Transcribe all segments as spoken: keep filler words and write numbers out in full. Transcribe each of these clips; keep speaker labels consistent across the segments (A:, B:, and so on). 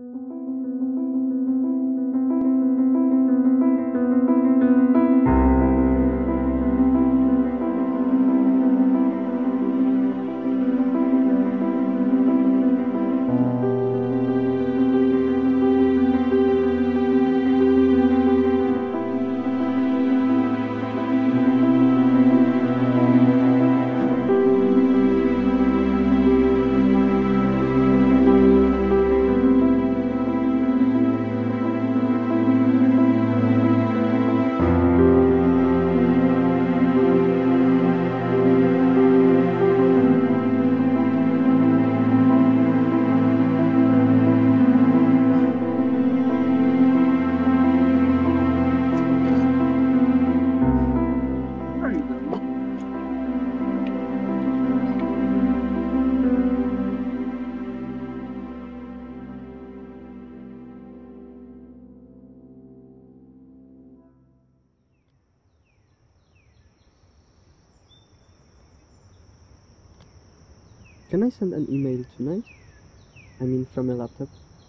A: Can I send an email tonight? I mean, from a laptop.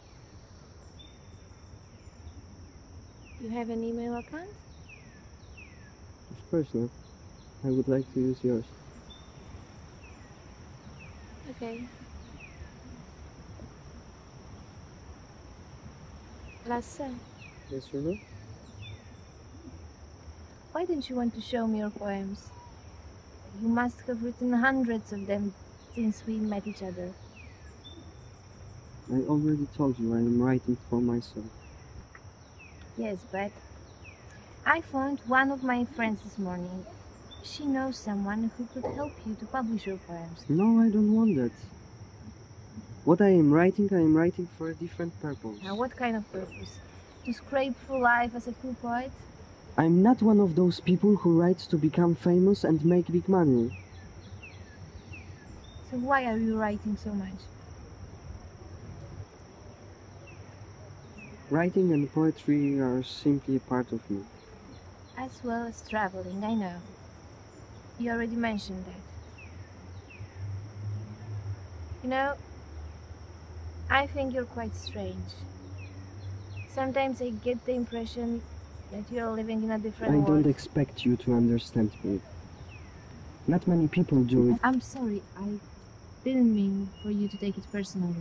B: You have an email account?
A: Of course not. I would like to use yours.
B: Okay. Lasse,
A: Yes or no?
B: why don't you want to show me your poems? You must have written hundreds of them since we met each other.
A: I already told you I am writing for myself.
B: Yes, but I phoned one of my friends this morning. She knows someone who could help you to publish your poems.
A: No, I don't want that. What I am writing, I am writing for a different purpose.
B: Now, what kind of purpose? To scrape through life as a cool poet?
A: I'm not one of those people who writes to become famous and make big money.
B: So why are you writing so much?
A: Writing and poetry are simply a part of me.
B: As well as traveling, I know. You already mentioned that. You know, I think you're quite strange. Sometimes I get the impression that you're living in a different
A: I
B: world.
A: don't expect you to understand me. Not many people do it.
B: I'm sorry, I didn't mean for you to take it personally.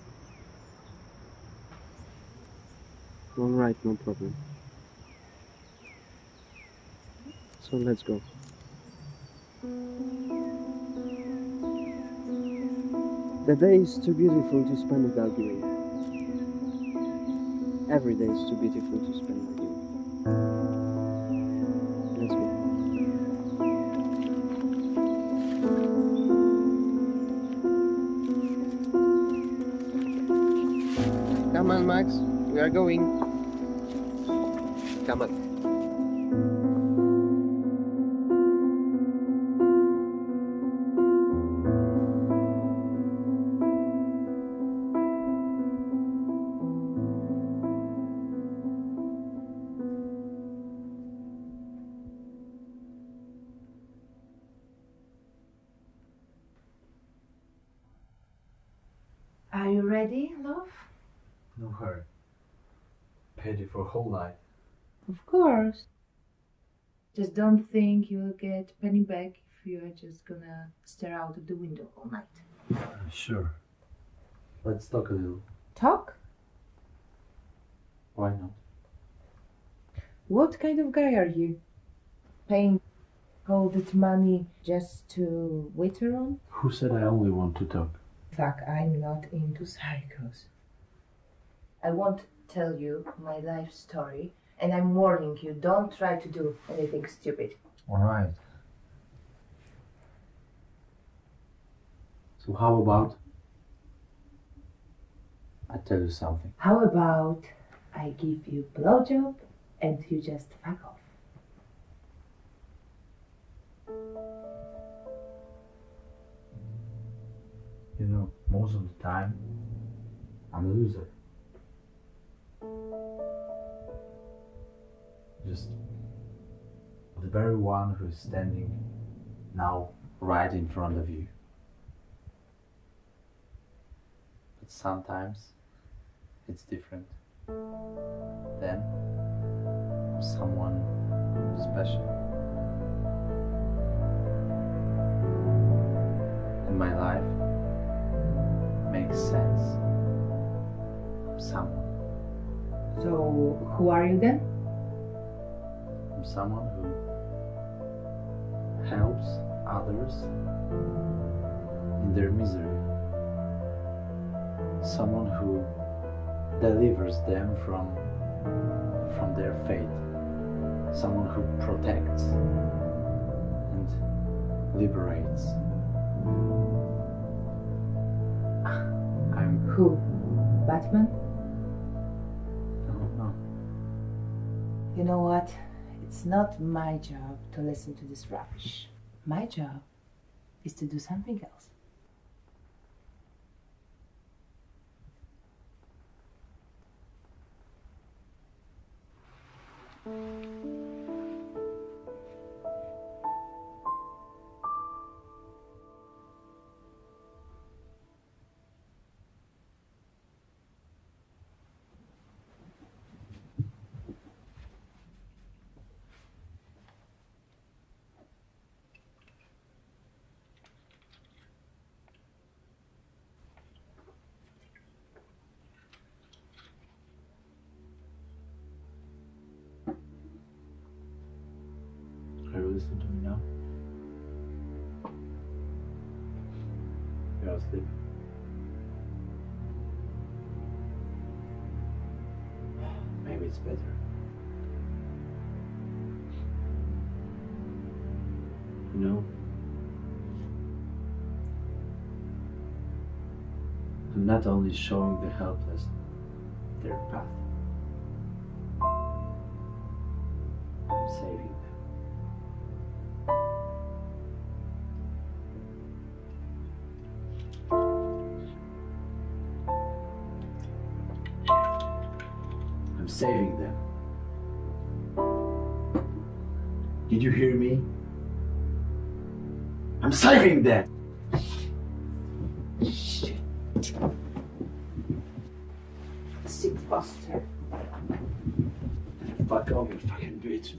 A: All right, no problem. So let's go. The day is too beautiful to spend without you. Every day is too beautiful to spend with you. Let's go. Come on, Max. We are going. Come on.
C: Are you ready, love?
D: No hurry. Paid you for a whole night.
C: Of course. Just don't think you'll get penny back if you're just gonna stare out of the window all night.
D: Uh, sure. Let's talk a little.
C: Talk?
D: Why not?
C: What kind of guy are you? Paying all that money just to waiter on?
D: Who said I only want to talk?
C: Fuck, I'm not into psychos. I won't tell you my life story, and I'm warning you, don't try to do anything stupid.
D: Alright. So how about I tell you something?
C: How about I give you a blowjob and you just fuck off?
D: You know, most of the time, I'm a loser. Just the very one who is standing now right in front of you. But sometimes it's different. Then someone special. And my life makes sense. I'm someone.
C: So, who are you then?
D: I'm someone who helps others in their misery. Someone who delivers them from from their fate. Someone who protects and liberates. I'm
C: Who? Batman?
D: I don't know.
C: You know what? It's not my job to listen to this rubbish. My job is to do something else.
D: Are you listening to me now? You're asleep. Maybe it's better. You know, I'm not only showing the helpless their path, I'm saving them. I'm saving them. Did you hear me? I'm saving them!
C: Shit. Sick bastard.
D: Fuck off, you fucking bitch.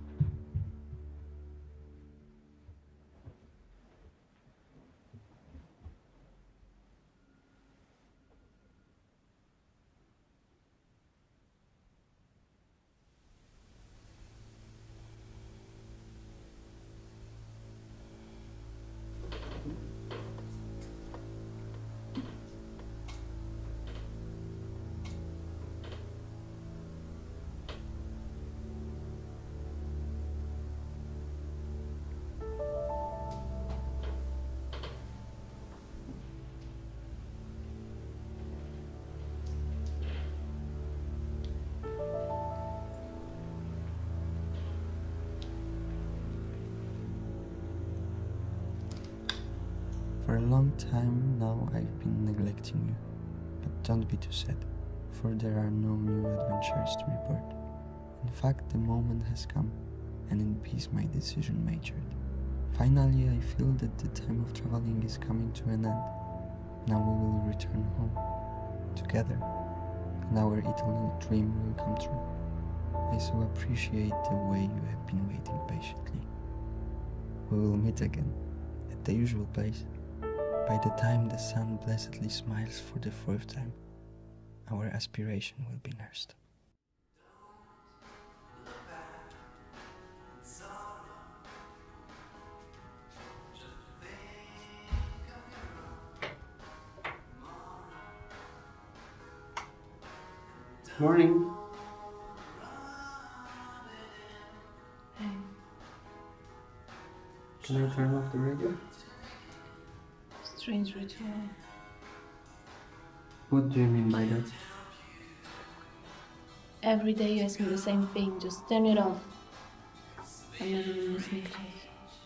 A: For a long time now I've been neglecting you, but don't be too sad, for there are no new adventures to report. In fact, the moment has come, and in peace my decision matured. Finally, I feel that the time of traveling is coming to an end. Now we will return home, together, and our eternal dream will come true. I so appreciate the way you have been waiting patiently. We will meet again, at the usual place. By the time the sun blessedly smiles for the fourth time, our aspiration will be nursed.
E: Morning.
B: Hey,
E: Can I turn off the radio?
B: strange ritual.
E: What do you mean by that?
B: Every day you ask me the same thing, just turn it off. I'm never even listening to it.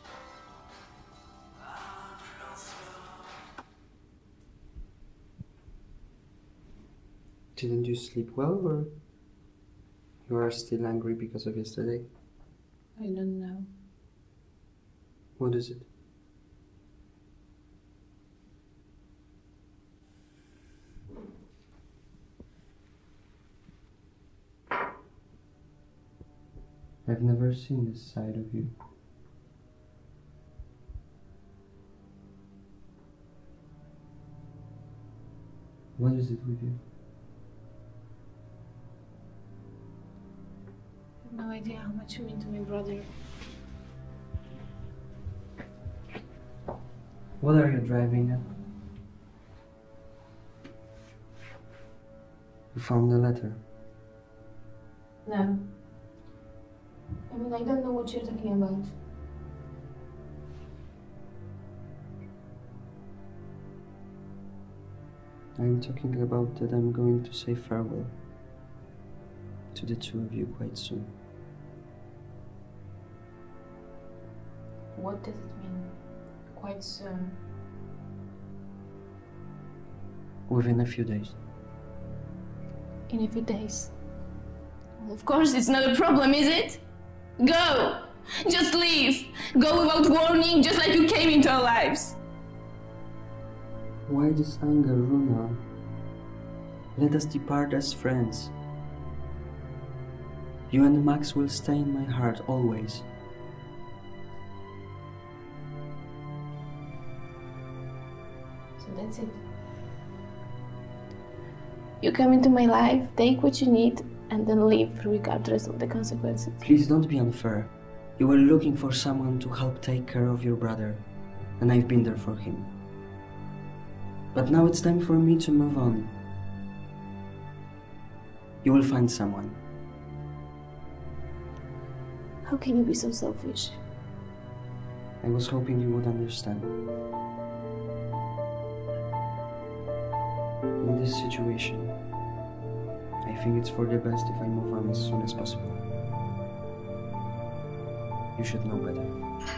E: Didn't you sleep well, or you are still angry because of yesterday?
B: I don't know.
E: What is it? I've never seen this side of you. What is it with you?
B: I have no idea how much you mean to my brother.
E: What are you driving at? You found the letter.
B: No. I mean, I don't know what you're talking about.
E: I'm talking about that I'm going to say farewell to the two of you quite soon.
B: What does it mean? Quite soon.
E: Within a few days.
B: In a few days. Well, of course, it's not a problem, is it? Go! Just leave! Go without warning, just like you came into our lives!
E: Why this anger, Runa? Let us depart as friends. You and Max will stay in my heart always.
B: So that's it. You come into my life, take what you need, and then leave regardless of the consequences.
E: Please don't be unfair. You were looking for someone to help take care of your brother, and I've been there for him. But now it's time for me to move on. You will find someone.
B: How can you be so selfish?
E: I was hoping you would understand. In this situation, I think it's for the best if I move on as soon as possible. You should know better.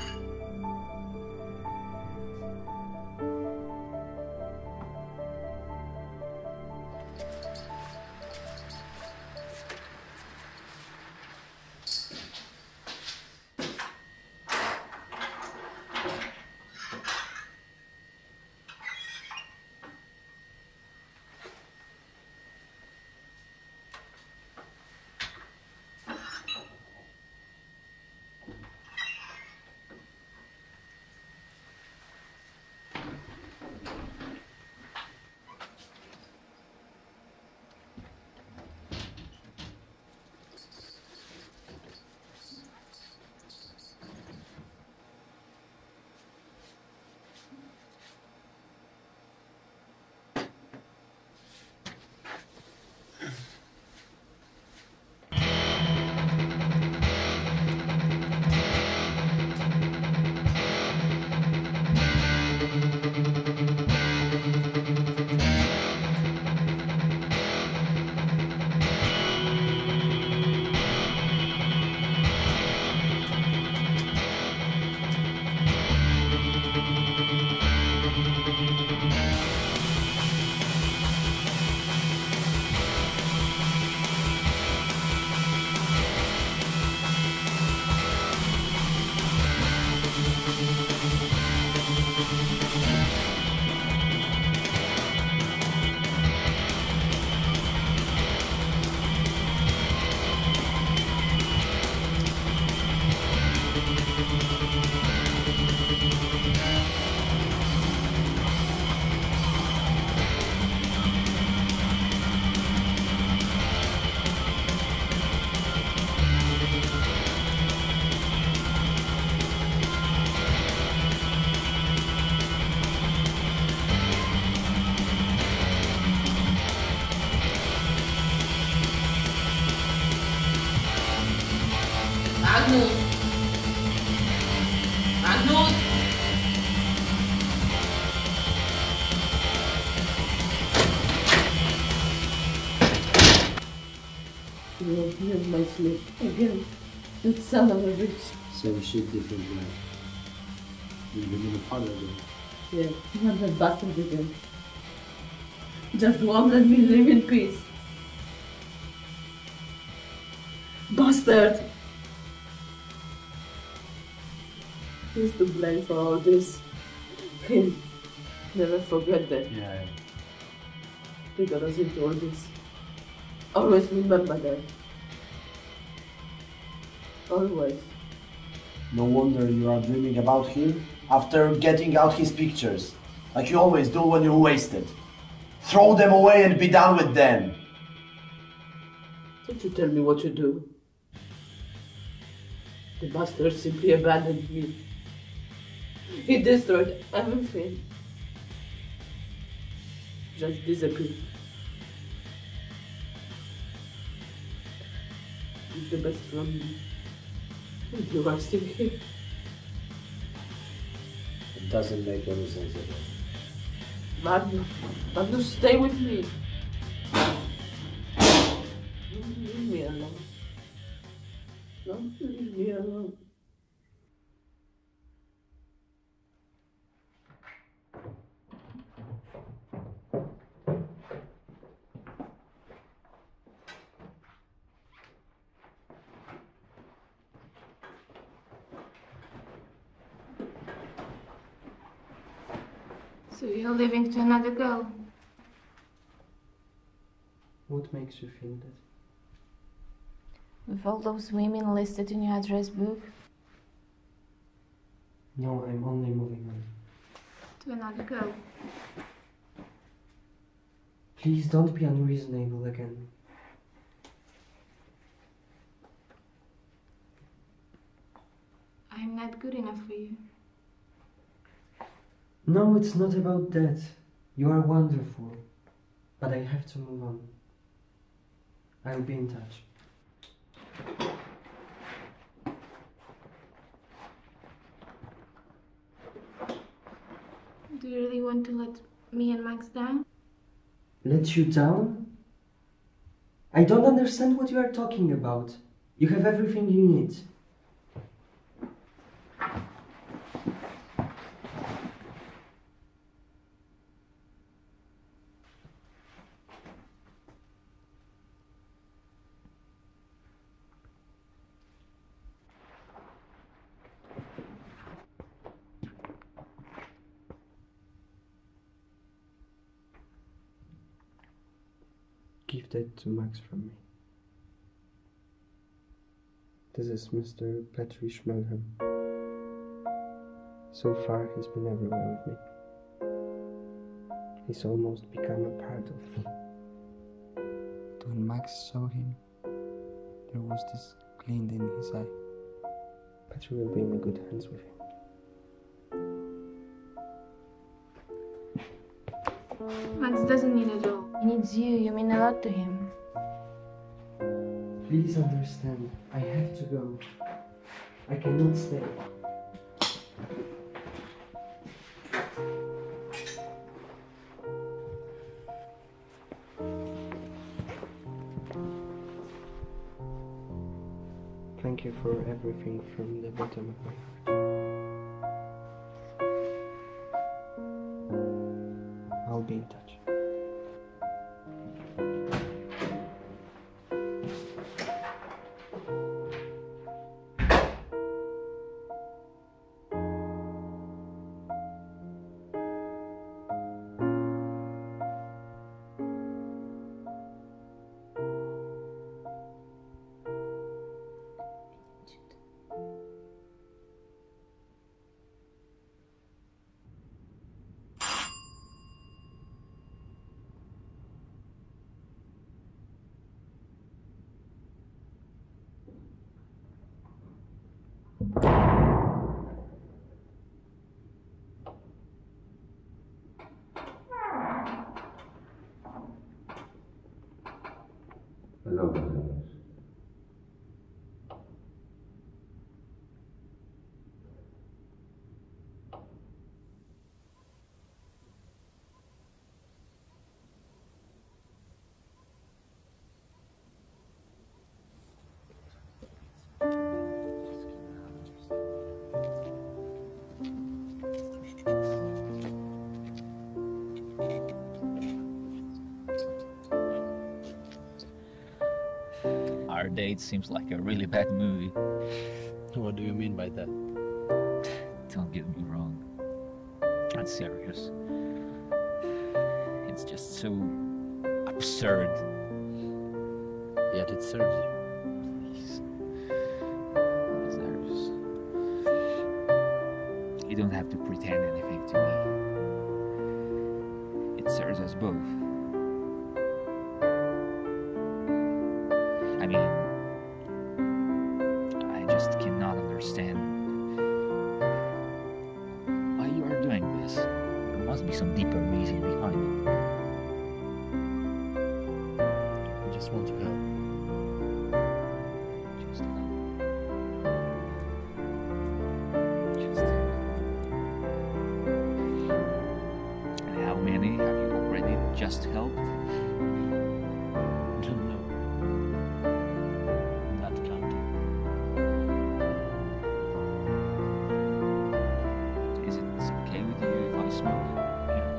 F: Magnus! Magnus!
C: You ruined my sleep again. That son of a bitch.
D: Same shit, different way. You live in a father again.
C: Yeah, not that bastard again. Just won't let me live in peace. Bastard! He's to blame for all this. Him. Never forget that.
D: Yeah, yeah.
C: He got us into all this. Always remember that. Always.
D: No wonder you are dreaming about him after getting out his pictures, like you always do when you're wasted. Throw them away and be done with them.
F: Don't you tell me what to do. The bastard simply abandoned me. He destroyed everything. Just disappeared. He's the best from me. And you are still here.
D: It doesn't make any sense at all.
F: Magnus, Magnus, stay with me. Don't leave me alone. Don't leave me alone.
B: So you're leaving to another girl?
E: What makes you think that?
B: With all those women listed in your address book?
E: No, I'm only moving on.
B: To another girl?
E: Please don't be unreasonable again.
B: I'm not good enough for you.
E: No, it's not about that. You are wonderful. But I have to move on. I'll be in touch.
B: Do you really want to let me and Max down?
E: Let you down? I don't understand what you are talking about. You have everything you need. Give that to Max from me. This is Mister Petri Schmelham. So far, he's been everywhere with me. He's almost become a part of me.
A: But when Max saw him, there was this glint in his eye.
E: Petri will be in good hands with him.
B: Max doesn't need it all. He needs you. You mean a lot to him.
E: Please understand, I have to go. I cannot stay. Thank you for everything from the bottom of my heart. I'll be in touch.
D: Hello, brothers.
G: Our date seems like a really bad movie.
H: What do you mean by that?
G: Don't get me wrong. I'm serious. It's just so absurd.
H: Yet it serves you.
G: Please. don't have to pretend anything to me. It serves us both. I mean, I just cannot understand why you are doing this. There must be some deeper reason behind it.
H: I just want to help.
G: Just help. Just help. And how many have you already just helped?
H: I don't know. I'm not counting.
G: Is it okay with you if I smoke?
H: Yeah.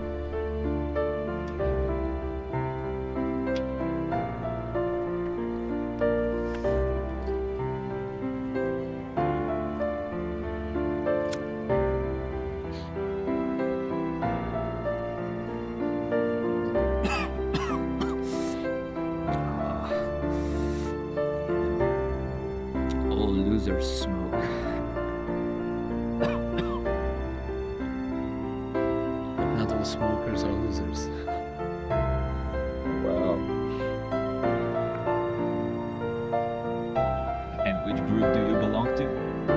G: All losers smoke.
H: Not all smokers are losers.
G: Well. And which group do you belong to?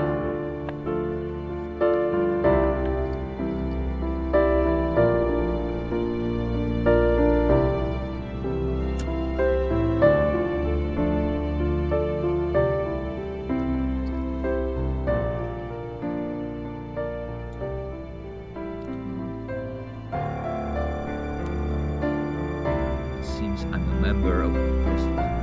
G: It seems I'm a member of the first one.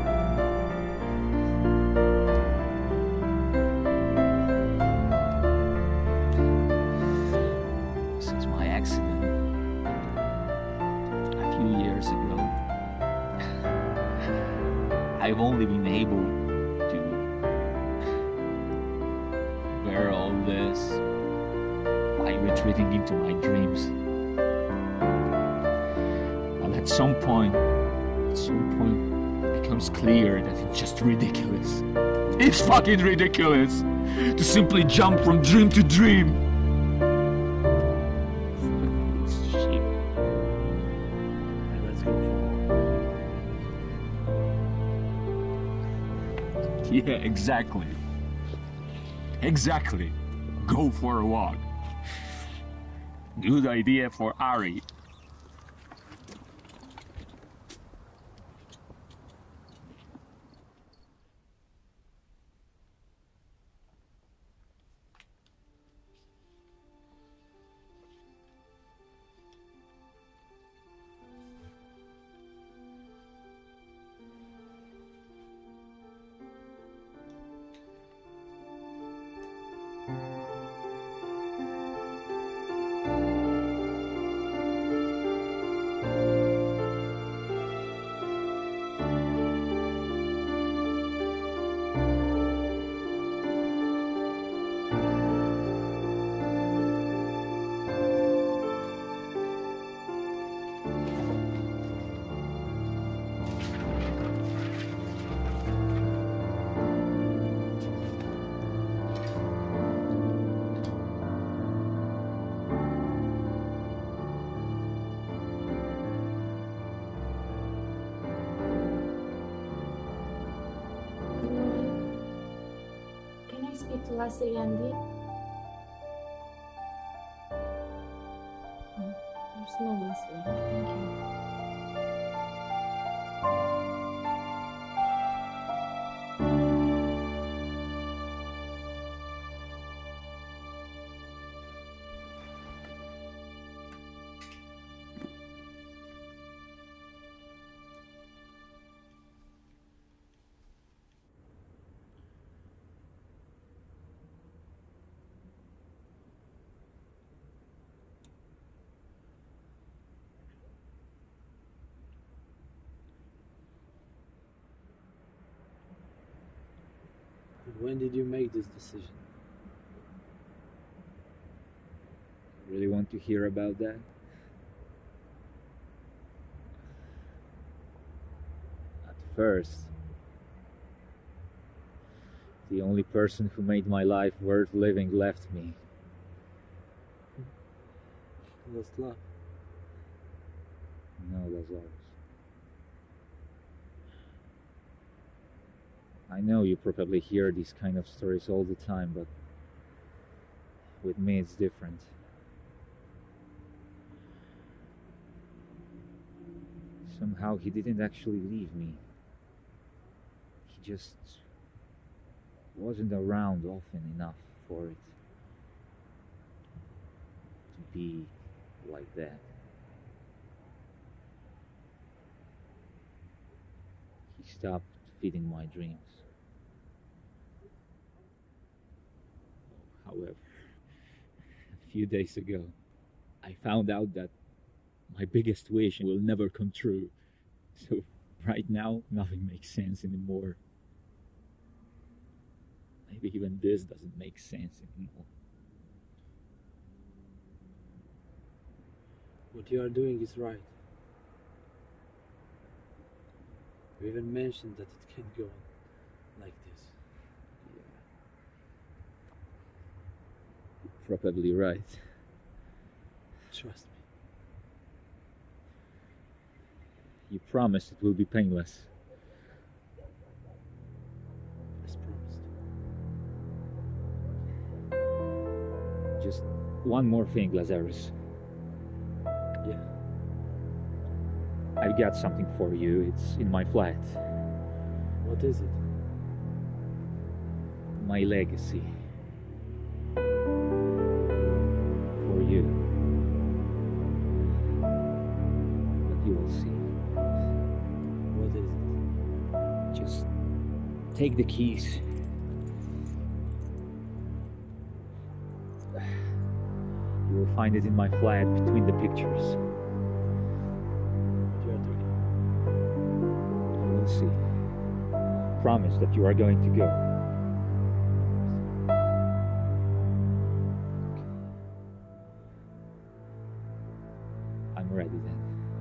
G: Since my accident a few years ago, I've only been able to bear all this by retreating into my dreams. And at some point, at some point, it becomes clear that it's just ridiculous. It's fucking ridiculous to simply jump from dream to dream. Fucking shit.
H: Alright, let's go for a walk.
G: Yeah, exactly. Exactly. Go for a walk. Good idea for Ari.
B: Good morning. Can I speak to Leslie Andy? Oh, there's no Leslie. Thank you.
H: When did you make this decision?
G: Really want to hear about that? At first, the only person who made my life worth living left me.
H: Lost love.
I: No, Lazarus. I know you probably hear these kind of stories all the time, but with me it's different. Somehow he didn't actually leave me. He just wasn't around often enough for it to be like that. He stopped feeding my dreams. However, a few days ago, I found out that my biggest wish will never come true. So right now, nothing makes sense anymore. Maybe even this doesn't make sense anymore.
H: What you are doing is right. You even mentioned that it can't go on like this.
I: You're probably right.
H: Trust me.
I: You promised it will be painless.
H: As promised.
I: Just one more thing, Lazarus.
H: Yeah.
I: I've got something for you. It's in my flat.
H: What is it?
I: My legacy. For you. But you will see.
H: What is it?
I: Just take the keys. You will find it in my flat between the pictures.
H: What you are doing?
I: You will see. Promise that you are going to go. I'm ready then.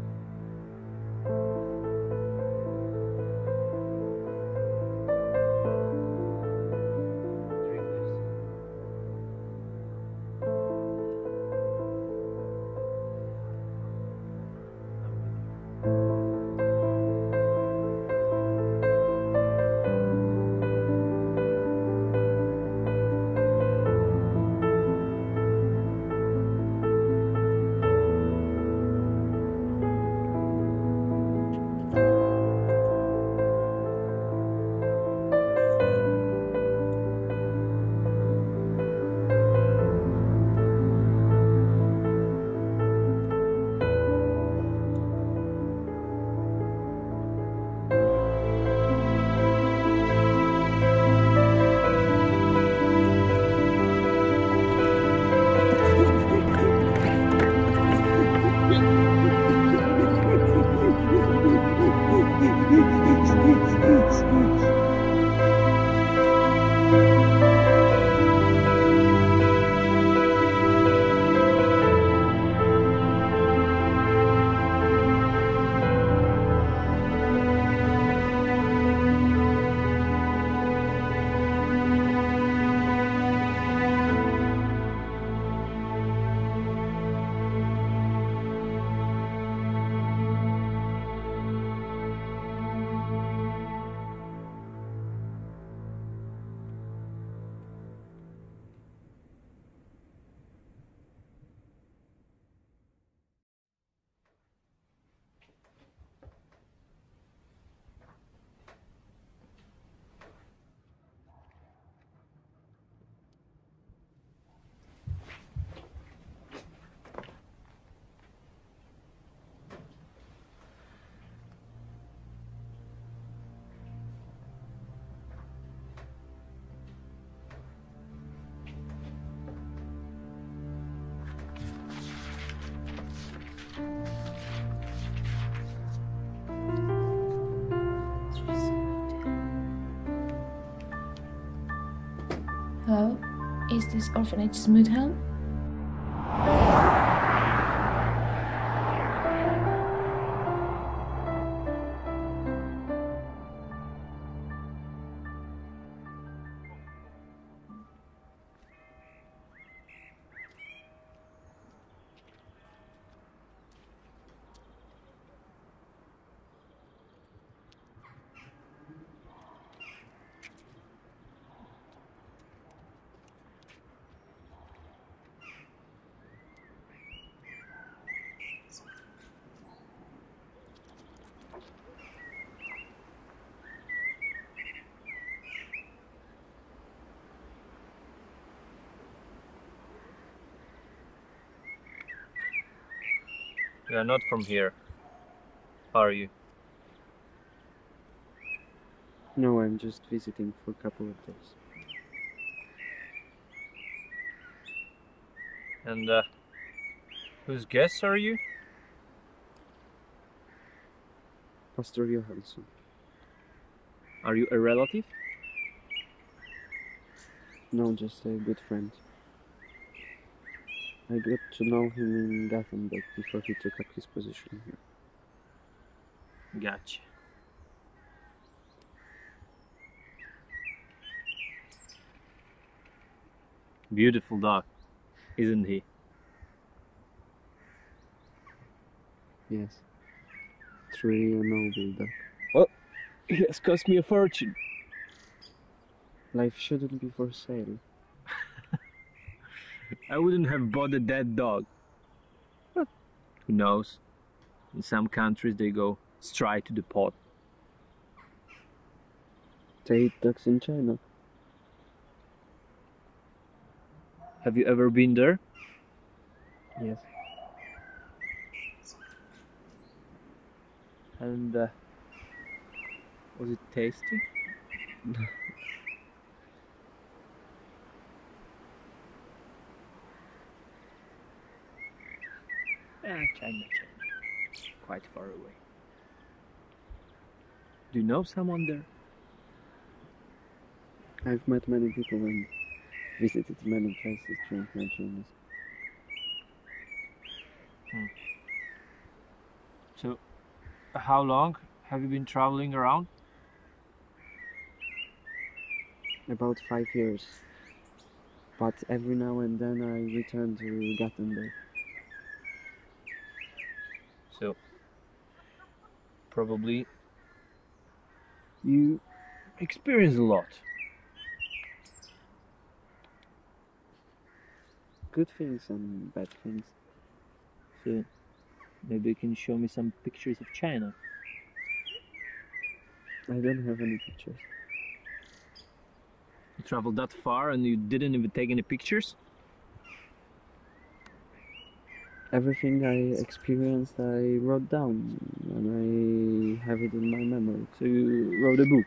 B: Hello, is this orphanage Smoothhelm?
J: You are not from here, are you?
E: No, I'm just visiting for a couple of days.
J: And uh, whose guests are you?
E: Pastor Johansson.
J: Are you a relative?
E: No, just a good friend. I got to know him in Gothenburg before he took up his position here.
J: Gotcha. Beautiful dog, isn't he?
E: Yes. It's really a noble dog.
J: Well, he has cost me a fortune.
E: Life shouldn't be for sale.
J: I wouldn't have bought a dead dog. But who knows? In some countries they go straight to the pot.
E: They eat dogs in China.
J: Have you ever been there?
E: Yes.
J: And uh, was it tasty? Ah, China, China. Quite far away. Do you know someone there?
E: I've met many people and visited many places during my journeys.
J: Hmm. So, how long have you been traveling around?
E: About five years. But every now and then I return to Gothenburg.
J: So, probably you experience a lot.
E: Good things and bad things.
J: So, maybe you can show me some pictures of China.
E: I don't have any pictures.
J: You traveled that far and you didn't even take any pictures?
E: Everything I experienced I wrote down and I have it in my memory.
J: So you wrote a book?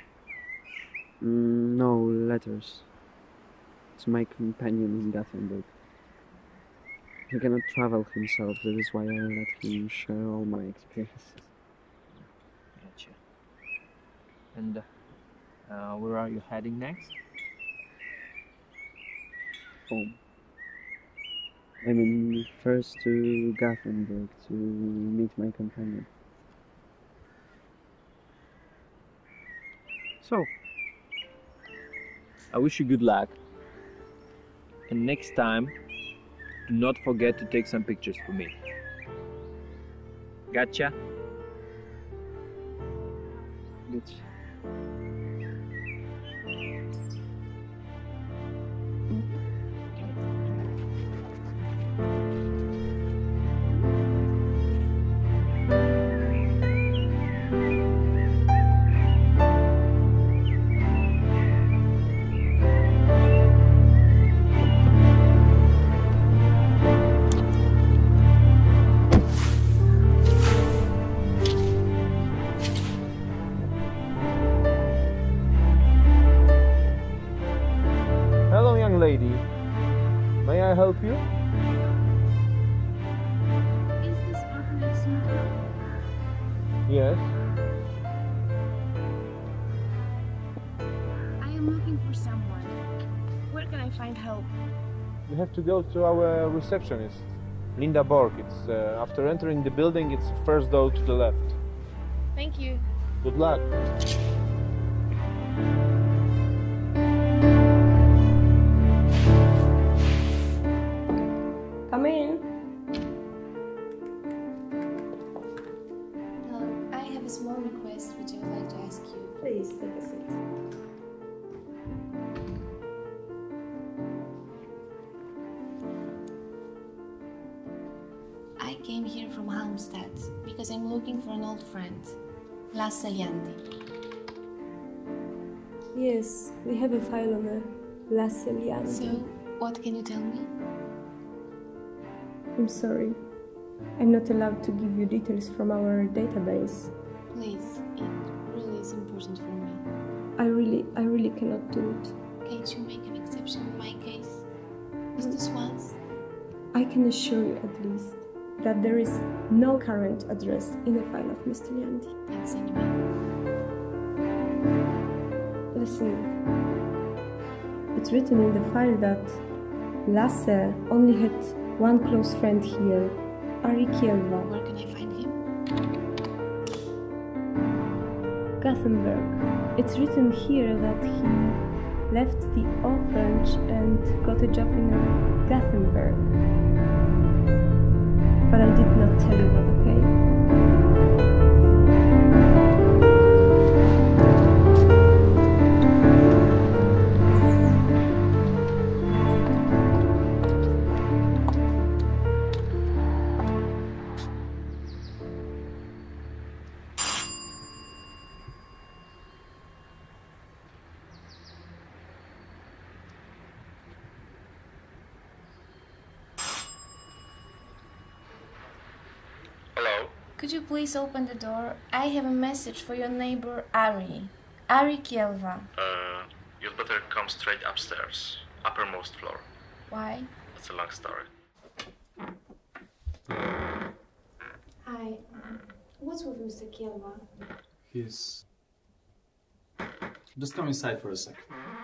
E: Mm, no, letters. To my companion in Gothenburg. He cannot travel himself, that is why I let him share all my experiences.
J: Gotcha. And uh, where are you heading next?
E: Home. I mean, first to Gothenburg to meet my companion.
J: So, I wish you good luck. And next time, do not forget to take some pictures for me. Gotcha?
E: Gotcha.
J: Hello, young lady. May I help you?
B: Is this orphanage suitable?
J: Yes.
B: I am looking for someone. Where can I find help?
K: You have to go to our receptionist, Linda Borg. It's uh, after entering the building, it's the first door to the left.
B: Thank you.
K: Good luck.
L: Come in.
B: Uh, I have a small request which I would like to ask you.
L: Please take a seat.
B: I came here from Halmstad because I'm looking for an old friend, Lasse Liandi.
L: Yes, we have a file on a Lasse Liandi.
B: So, what can you tell me?
L: I'm sorry. I'm not allowed to give you details from our database.
M: Please, it really is important for me.
L: I really, I really cannot do it.
M: Can't you make an exception in my case? Just this once?
L: I can assure you at least that there is no current address in the file of Mister Liandi.
M: Thanks anyway.
L: Listen, it's written in the file that Lasse only had one close friend here, Ari Kielva.
M: Where can I find him?
L: Gothenburg. It's written here that he left the orphanage and got a job in Gothenburg. But I did not tell you that, okay?
B: Could you please open the door? I have a message for your neighbor Ari. Ari Kielva.
N: Uh, you'd better come straight upstairs. Uppermost floor.
B: Why?
N: That's a long story.
B: Hi. What's with Mister Kielva?
O: He's... Just come inside for a sec.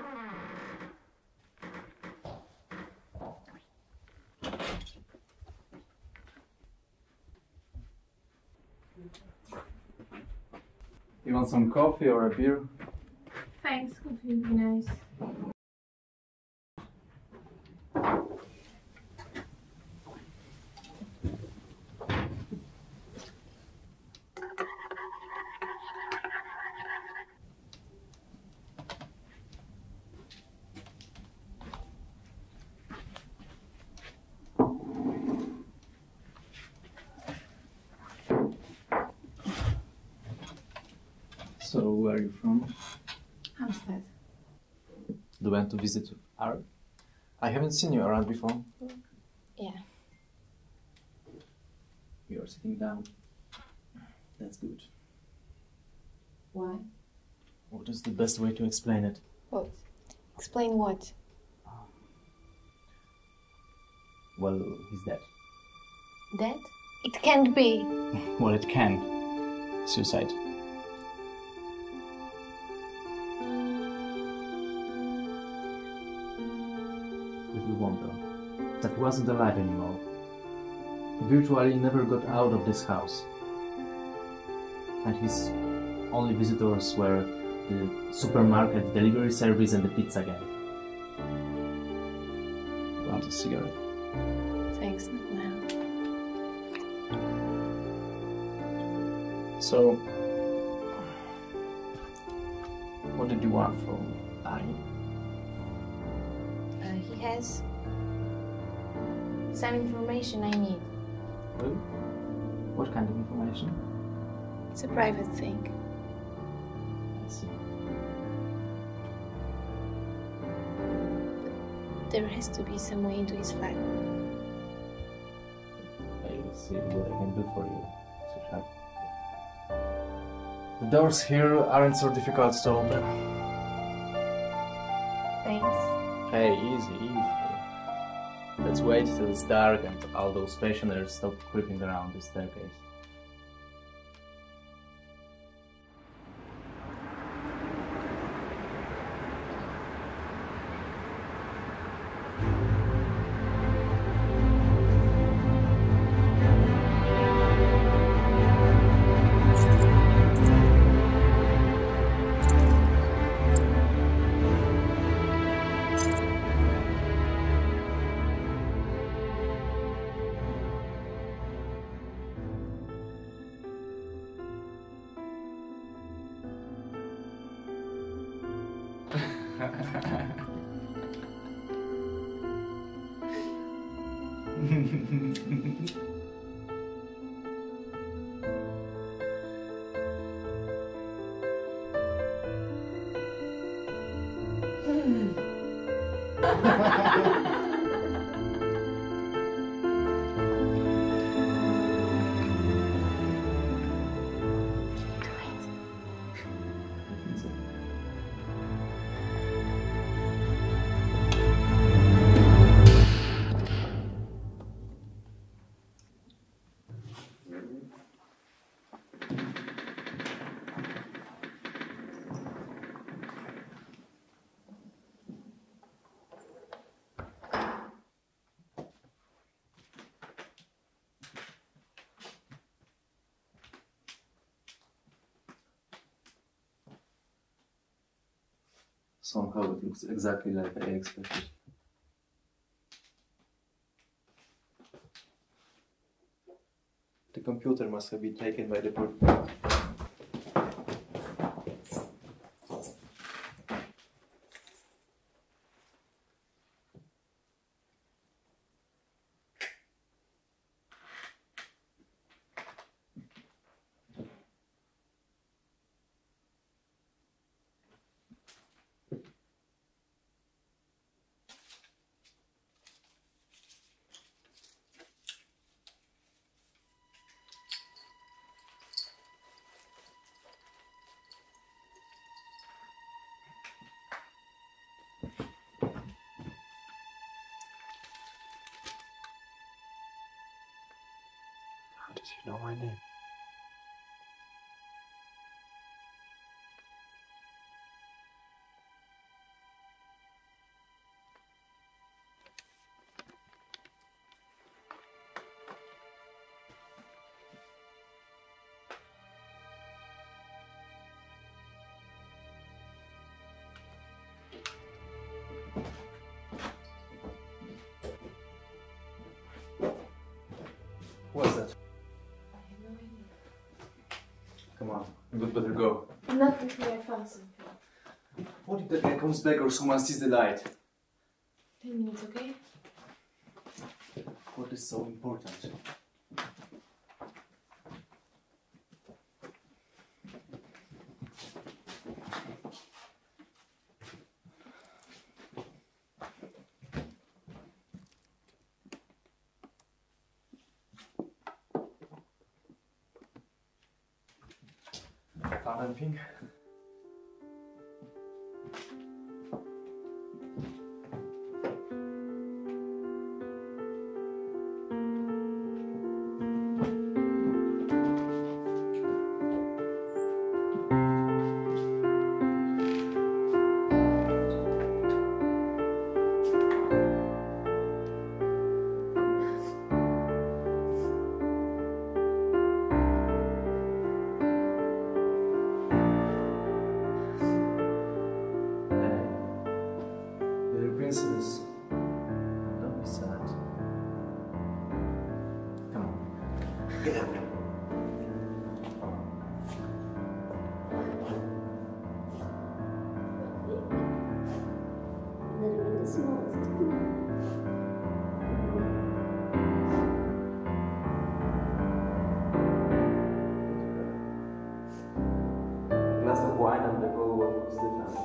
O: You want some coffee or a beer?
B: Thanks, coffee would be nice.
O: So, where are you from?
B: Hampstead.
O: Do you want to visit Ari? I haven't seen you around before.
B: Yeah.
O: You're sitting down. That's good.
B: Why?
O: What is the best way to explain it?
B: What? Explain what?
O: Well, he's dead.
B: Dead? It can't be.
O: Well, it can. Suicide. Little wonder that wasn't alive anymore. He virtually never got out of this house. And his only visitors were the supermarket delivery service and the pizza guy. Want a cigarette?
B: Thanks, not now.
O: So, what did you want from Ari?
B: Uh, he has some information I need.
O: Well, what kind of information?
B: It's a private thing.
O: I see.
B: There has to be some way into his file.
O: I will see what I can do for you, sweetheart. The doors here aren't so difficult to open.
B: Thanks.
O: Hey, easy, easy. Let's wait till it's dark and all those pensioners stop creeping around the staircase. Somehow it looks exactly like I expected. The computer must have been taken by the person.
K: How did you know my name?
O: What's that? Come on, we'd better go.
M: Not before I found something.
O: What if that guy comes back or someone sees the light?
M: Ten minutes, okay?
O: What is so important? Found anything? Princess, don't be sad. Come on, get up. A glass of wine and the whole world looks different.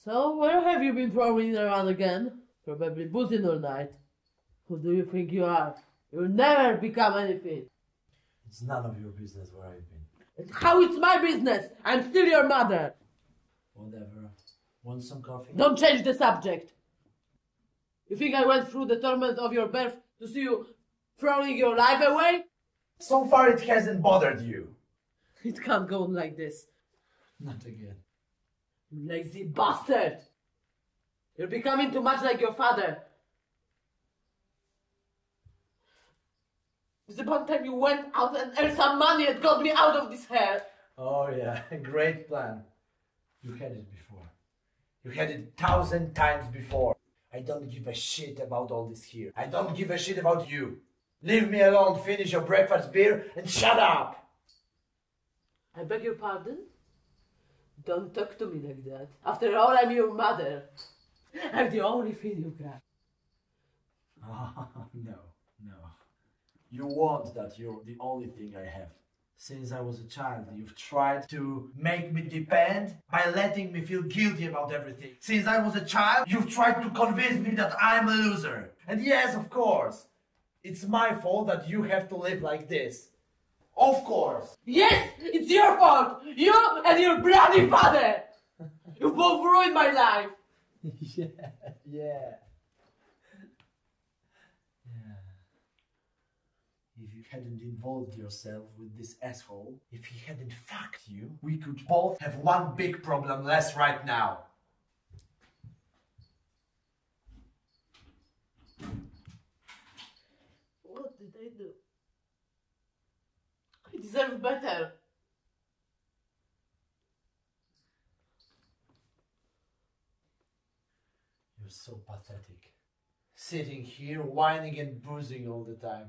F: So, where have you been throwing around again? Probably boozing all night. Who do you think you are? You'll never become anything.
D: It's none of your business where I've been.
F: And how it's my business? I'm still your mother.
D: Whatever. Want some coffee?
F: Don't change the subject. You think I went through the torment of your birth to see you throwing your life away?
D: So far it hasn't bothered you.
F: It can't go on like this.
D: Not again.
F: You lazy bastard! You're becoming too much like your father. It's about time you went out and earned some money and got me out of this hair.
D: Oh yeah, great plan. You had it before. You had it thousand times before. I don't give a shit about all this here. I don't give a shit about you. Leave me alone, finish your breakfast beer, and shut up!
F: I beg your pardon? Don't talk to me like that. After all, I'm your mother. I'm the only thing you got.
D: Oh, no, no. You want that you're the only thing I have. Since I was a child, you've tried to make me depend by letting me feel guilty about everything. Since I was a child, you've tried to convince me that I'm a loser. And yes, of course, it's my fault that you have to live like this. Of course.
F: Yes, it's your fault. You and your bloody father. You both ruined my life.
D: yeah, yeah. If you hadn't involved yourself with this asshole, if he hadn't fucked you, we could both have one big problem less right now.
F: What did I do? I deserve better.
D: You're so pathetic. Sitting here, whining and boozing all the time.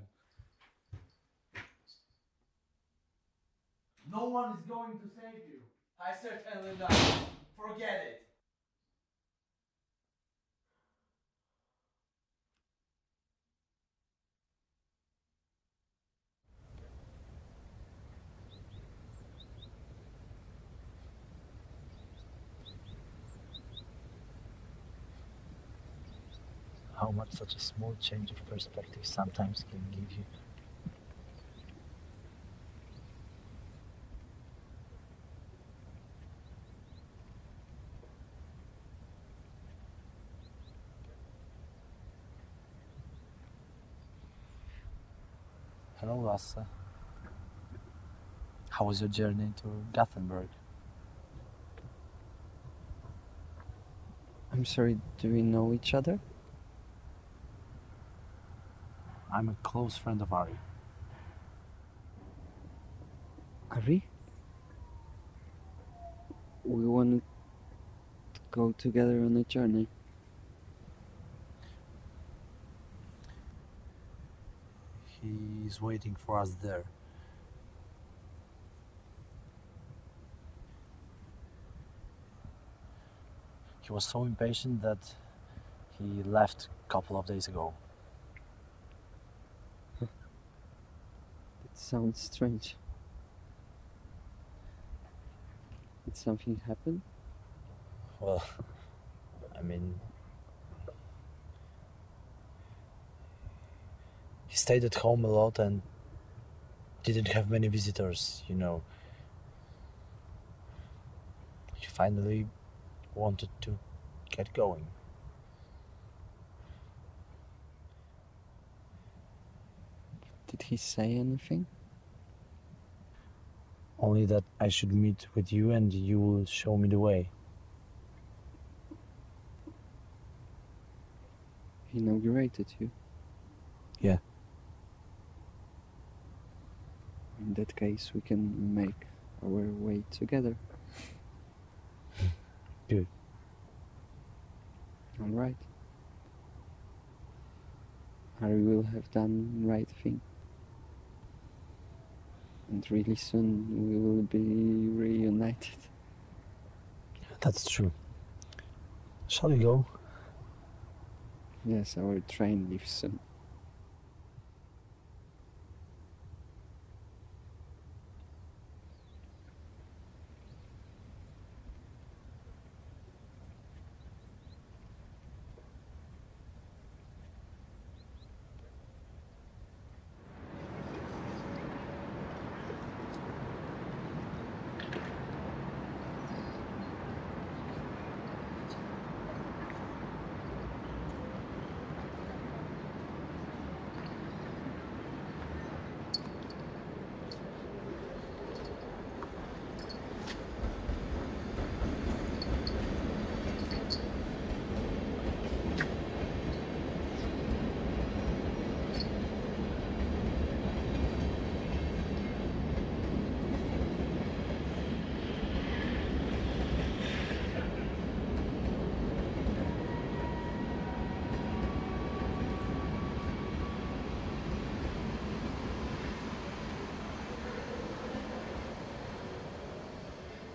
D: No one is going to save you. I certainly not. Forget it.
O: How much such a small change of perspective sometimes can give you. Hello, Lasse. How was your journey to Gothenburg?
A: I'm sorry, do we know each other?
O: I'm a close friend of Ari.
A: Ari? We want to go together on a journey.
O: He's waiting for us there. He was so impatient that he left a couple of days ago.
A: It sounds strange. Did something happen?
O: Well, I mean, he stayed at home a lot and didn't have many visitors, you know. He finally wanted to get going.
A: Did he say anything?
O: Only that I should meet with you and you will show me the way.
A: He inaugurated you?
O: Yeah.
A: In that case, we can make our way together.
O: Good.
A: All right. Harry will have done the right thing. And really soon we will be reunited.
O: That's true. Shall we go?
A: Yes, our train leaves soon.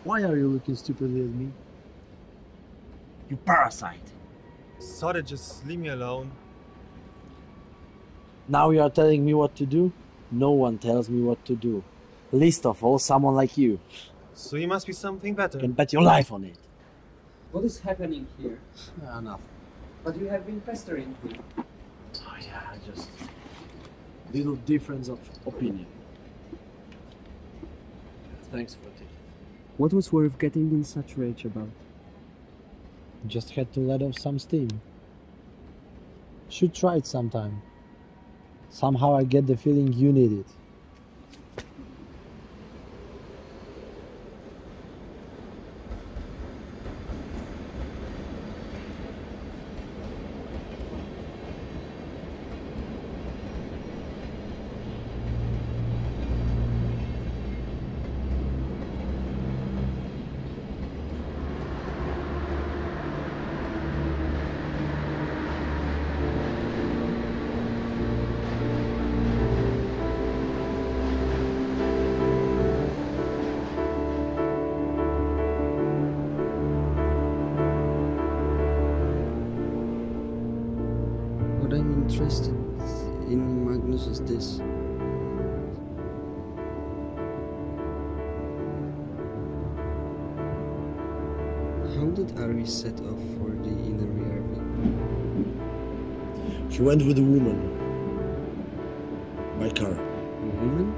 H: Why are you looking stupidly at me?
D: You parasite.
K: Sorry, just leave me alone.
D: Now you are telling me what to do? No one tells me what to do. Least of all, someone like you.
K: So you must be something better.
D: You can bet your life on it.
E: What is happening here?
D: Ah, nothing.
E: But you have been pestering me.
D: Oh yeah, just little difference of opinion. Thanks for it.
E: What was worth getting in such rage about?
H: Just had to let off some steam. Should try it sometime. Somehow I get the feeling you need it.
A: What I'm interested in, Magnus, is this. How did Ari set off for the inner Järvi?
D: He went with a woman. By car.
A: A woman?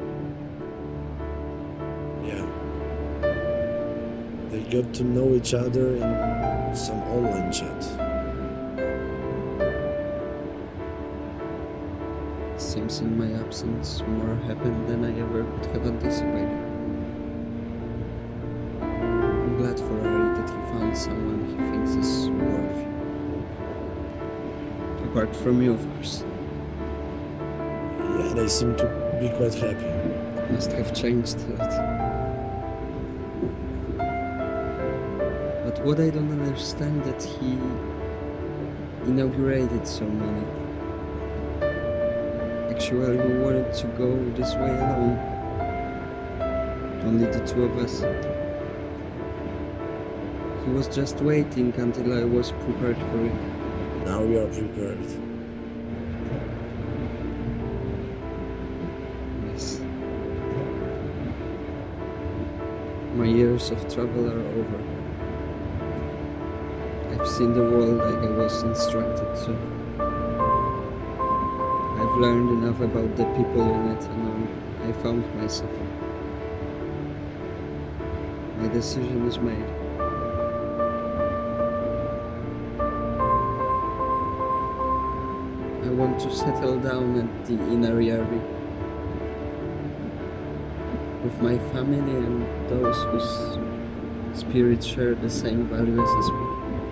D: Yeah. They got to know each other in some online chat.
A: Seems in my absence more happened than I ever could have anticipated. I'm glad for Ari that he found someone he thinks is worthy. Apart from you, of course.
D: Yeah, they seem to be quite happy.
A: Must have changed a lot. But what I don't understand that he inaugurated so many. Actually, we wanted to go this way alone. Only the two of us. He was just waiting until I was prepared for it.
D: Now we are prepared.
A: Yes. My years of travel are over. I've seen the world like I was instructed to. I've learned enough about the people in it, and I found myself. My decision is made. I want to settle down at the inner Järvi with my family and those whose spirits share the same values as me.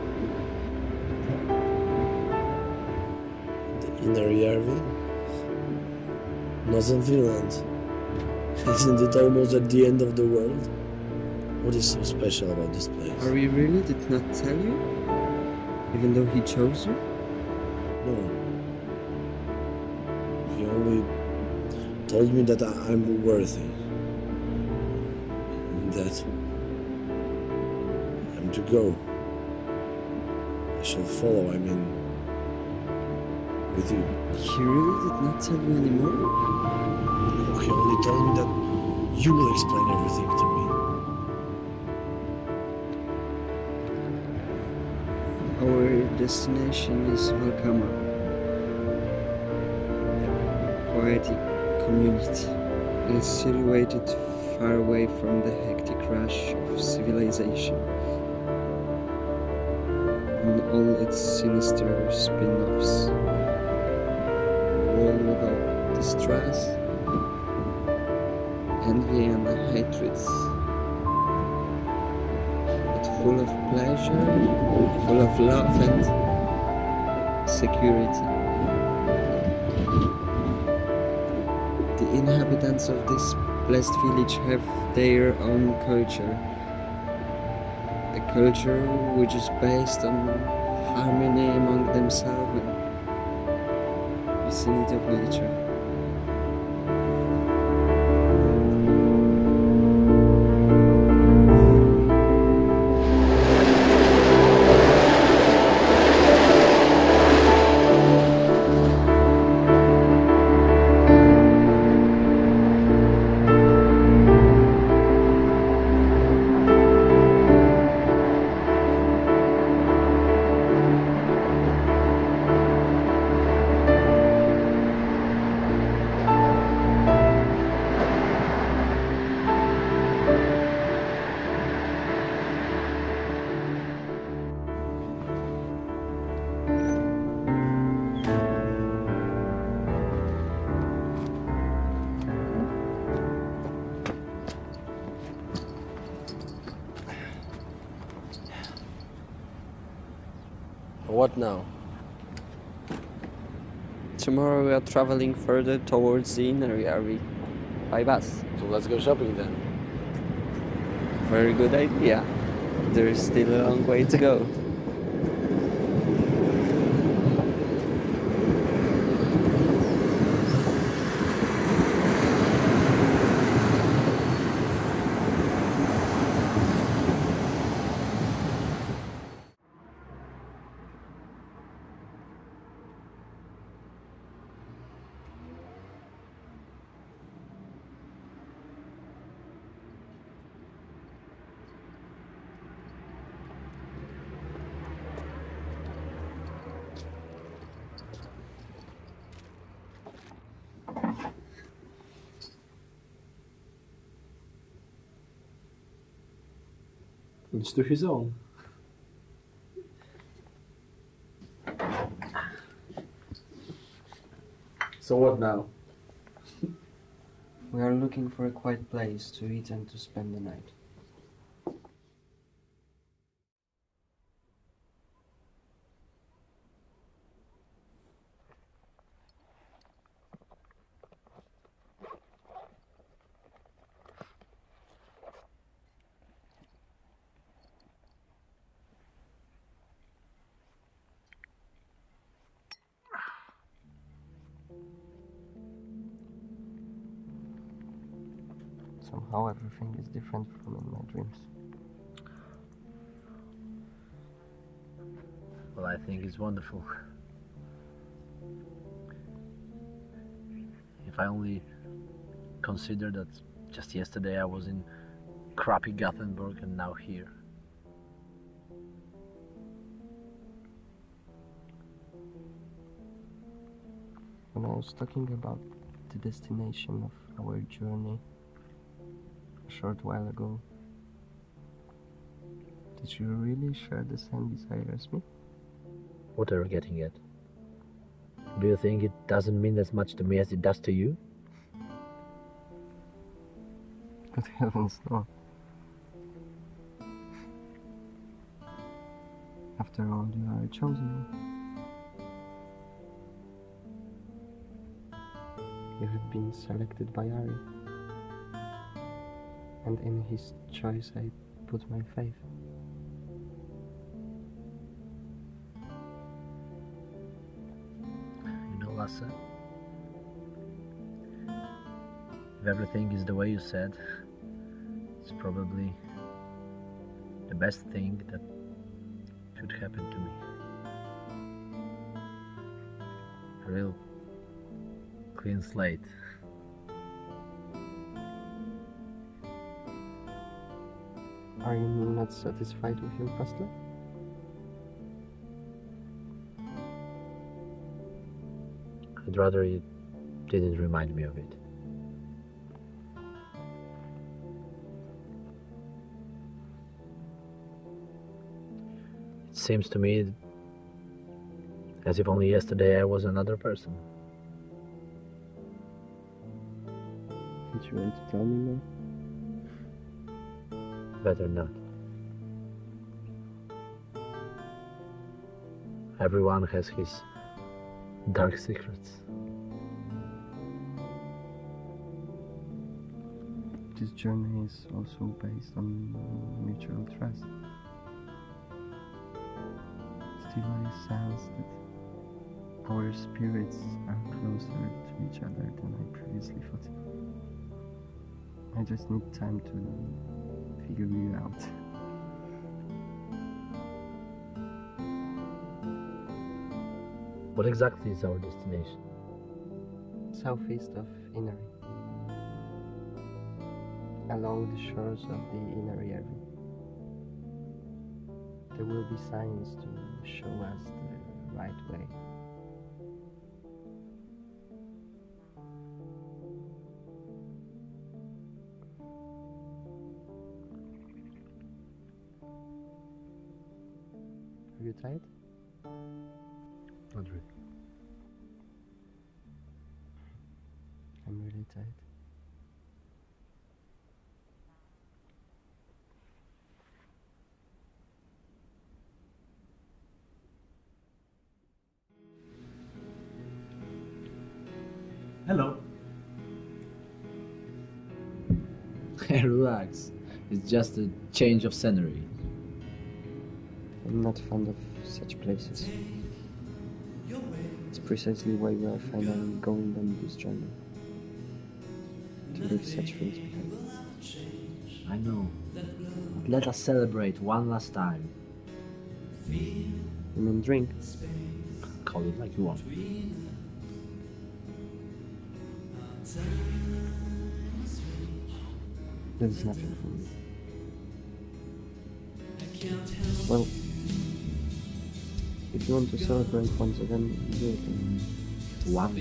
D: The inner Järvi? Northern Finland. Isn't it almost at the end of the world? What is so special about this place?
A: Ari really did not tell you? Even though he chose you?
D: No. He only told me that I- I'm worthy. And that I'm to go. I shall follow, I mean, with you.
A: He really did not tell you anymore?
D: No, he only told me that you will explain everything to me.
A: Our destination is Valkama, a poetic community. It is situated far away from the hectic rush of civilization and all its sinister spin-offs. A world without distress, envy and hatred, but full of pleasure, full of love and security. The inhabitants of this blessed village have their own culture, a culture which is based on harmony among themselves and vicinity of nature.
P: What now?
A: Tomorrow we are traveling further towards the inner area by bus.
P: So let's go shopping then.
A: Very good idea. There is still a long way to go.
P: Each to his own. So what now?
E: We are looking for a quiet place to eat and to spend the night. Somehow everything is different from in my dreams.
O: Well, I think it's wonderful. If I only consider that just yesterday I was in crappy Gothenburg and now here.
E: When I was talking about the destination of our journey a short while ago, did you really share the same desire as me?
O: What are you getting at? Do you think it doesn't mean as much to me as it does to you?
E: Good heavens, no. After all, you are a chosen one. You have been selected by Ari, and in his choice I put my faith.
O: You know, Lasse, if everything is the way you said, it's probably the best thing that could happen to me. A real clean slate.
E: Are you not satisfied with your past life?
O: I'd rather you didn't remind me of it. It seems to me as if only yesterday I was another person.
E: Did you want to tell me more?
O: Better not. Everyone has his dark secrets.
E: This journey is also based on mutual trust. Still, I sense that our spirits are closer to each other than I previously thought. I just need time to figure you out.
O: What exactly is our destination?
E: Southeast of Inari, along the shores of the Inari area. There will be signs to show us the right way. Are you tired?
O: Not really.
E: I'm really tired.
Q: Hey, relax. It's just a change of scenery.
E: I'm not fond of such places. It's precisely why we are finally going on this journey. To leave such things behind.
Q: I know. But let us celebrate one last time.
E: You mean drink?
Q: Call it like you want.
E: That is nothing for me. Well, if you want to celebrate once again, do it.
Q: One.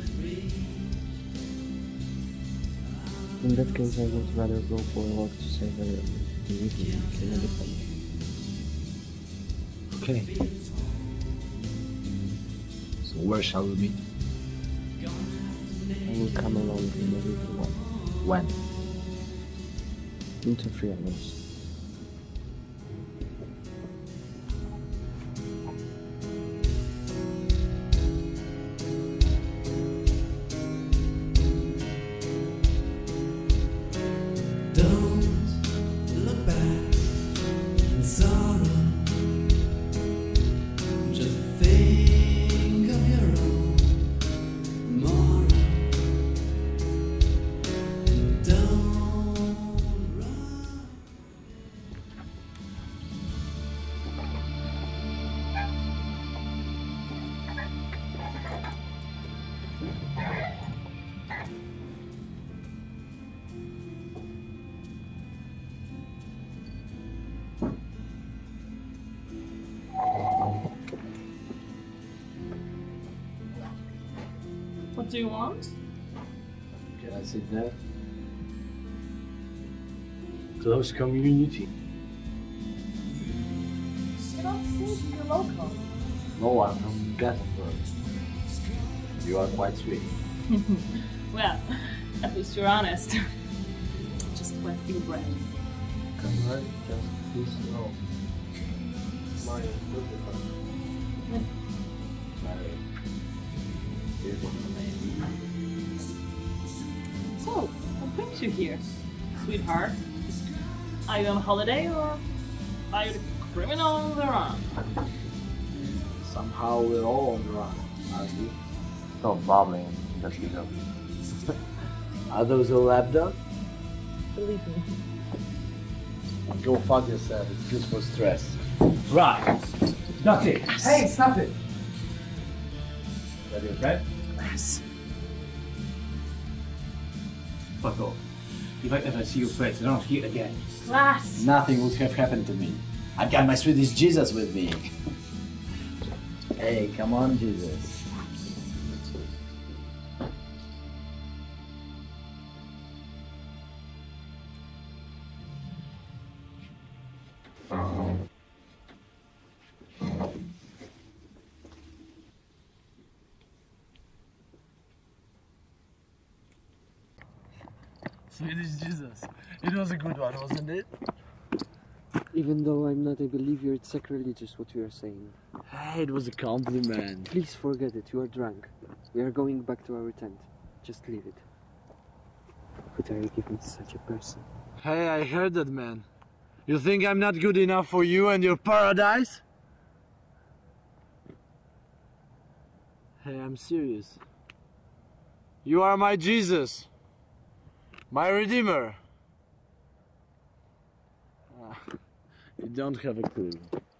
E: In that case, I would rather go for a walk to savor the evening in Elephant.
Q: Okay. So where shall we meet?
E: I will come along in a little while.
Q: When?
E: In two, three hours.
R: What do you want?
Q: Can I sit there? Close community.
R: You don't think you're local.
Q: No, I'm from Gothenburg. You are quite sweet.
R: Well, at least you're honest. Just wet your bread.
E: Come on, just be slow. Mario, look at her.
Q: Mario.
R: So, what brings you here, sweetheart? Are you on holiday or are you the criminal on the run?
Q: Somehow we're all on the run, aren't we?
O: Stop babbling, just be up.
Q: Are those all lapdogs?
R: Believe me.
Q: Go fuck yourself, it's good for stress. Right, that's it.
D: Hey, stop it!
Q: That your friend?
R: Yes.
Q: Fuck off. If I ever see your friends, I don't hear it again.
R: Class.
Q: Nothing would have happened to me. I've got my Swedish Jesus with me. Hey, come on, Jesus.
D: Swedish Jesus. It was a good one, wasn't it?
E: Even though I'm not a believer, it's sacrilegious what you are saying.
Q: Hey, it was a compliment.
E: Please forget it, you are drunk. We are going back to our tent. Just leave it. What are you giving to such a person?
D: Hey, I heard that, man. You think I'm not good enough for you and your paradise? Hey, I'm serious. You are my Jesus. My Redeemer. Ah, you don't have a clue.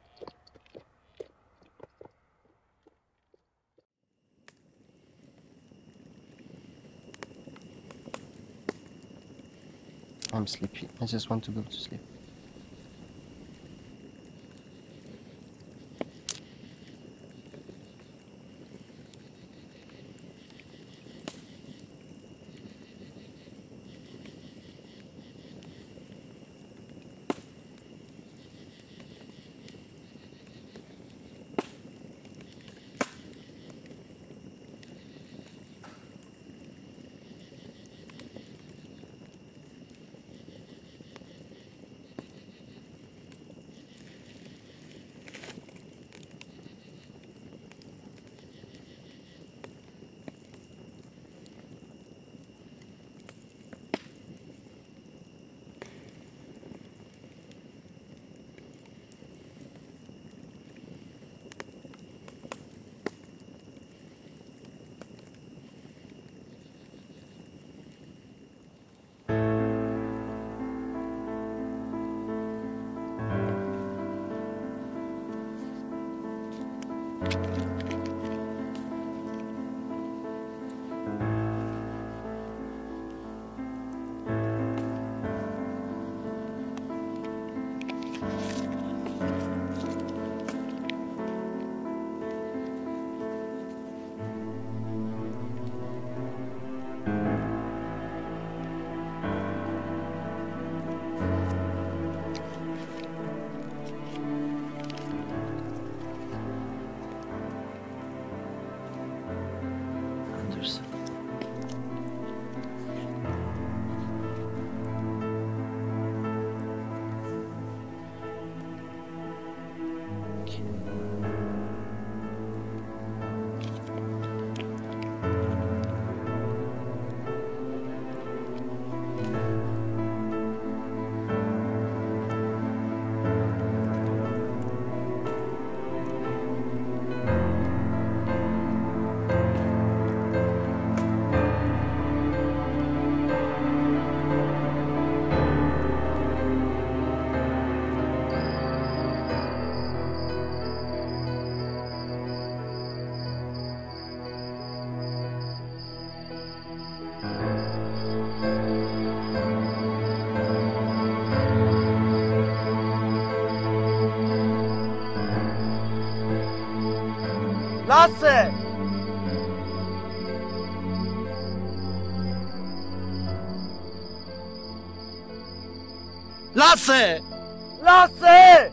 E: I'm sleepy. I just want to go to sleep.
A: Anderson.
S: Lasse! Lasse! Lasse!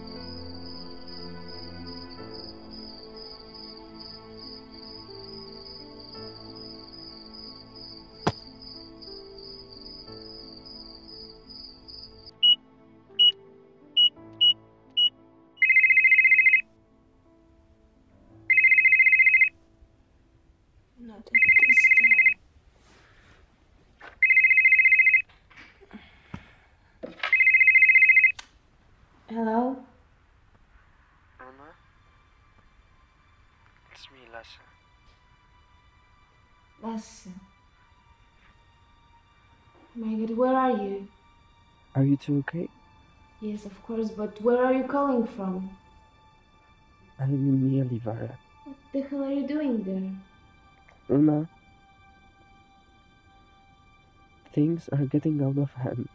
B: Not at this time. Hello?
E: Anna? It's me, Lasse.
B: Lasse. My God, where are you?
A: Are you two okay?
B: Yes, of course, but where are you calling from?
A: I'm in Yelivara.
B: What the hell are you doing there?
A: Una, things are getting out of hand.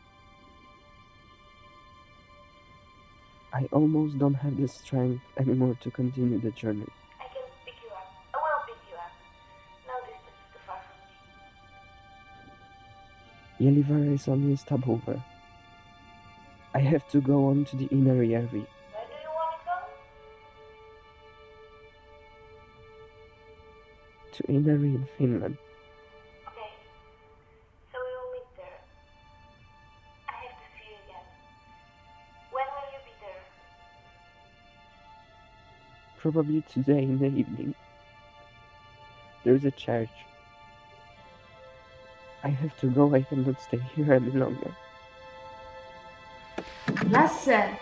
A: I almost don't have the strength anymore to continue the journey.
B: I can pick you up. I will pick you up. No distance is too far from me.
A: Yelivara is only a stopover. I have to go on to the Inari Järvi.
B: Where do you want to go?
A: To Inari in Finland.
B: Okay. So we will meet there. I have to see you again. When will you be there?
A: Probably today in the evening. There's a church. I have to go, I cannot stay here any longer.
B: Lasse!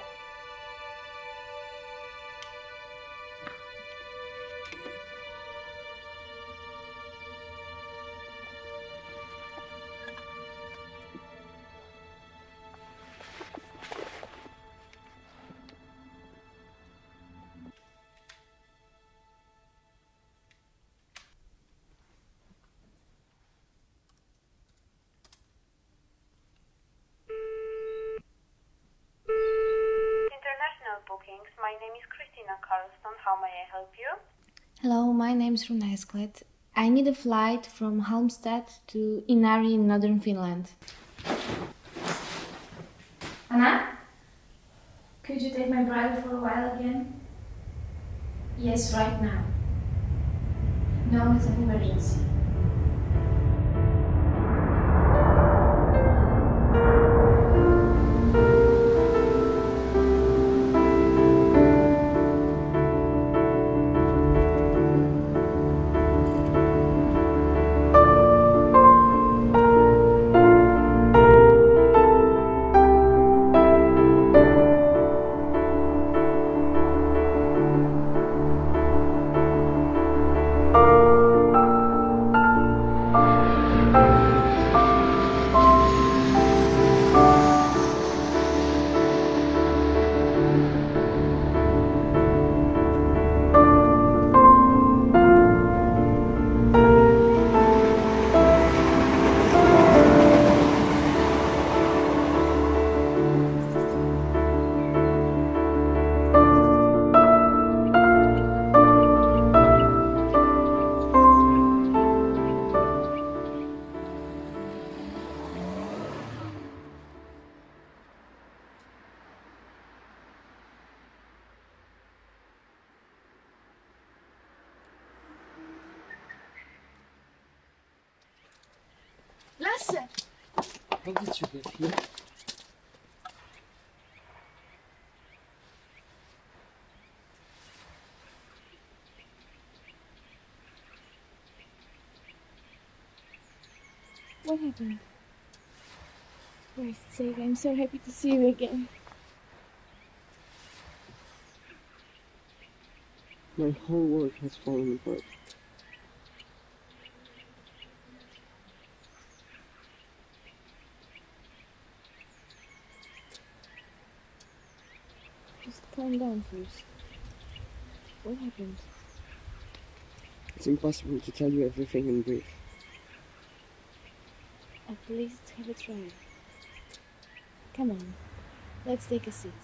T: Bookings. My name is Christina Carlston. How may I help you?
B: Hello, my name is Runa Esklet. I need a flight from Halmstad to Inari in northern Finland. Anna? Could you take my brother for a while again? Yes, right now. No, it's an emergency. Lasse!
E: How did you get here?
B: What happened? For Christ's sake, I'm so happy to see you again.
E: My whole world has fallen apart.
B: Just calm down first. What happened?
E: It's impossible to tell you everything in brief.
B: At least have a try. Come on, let's take a seat.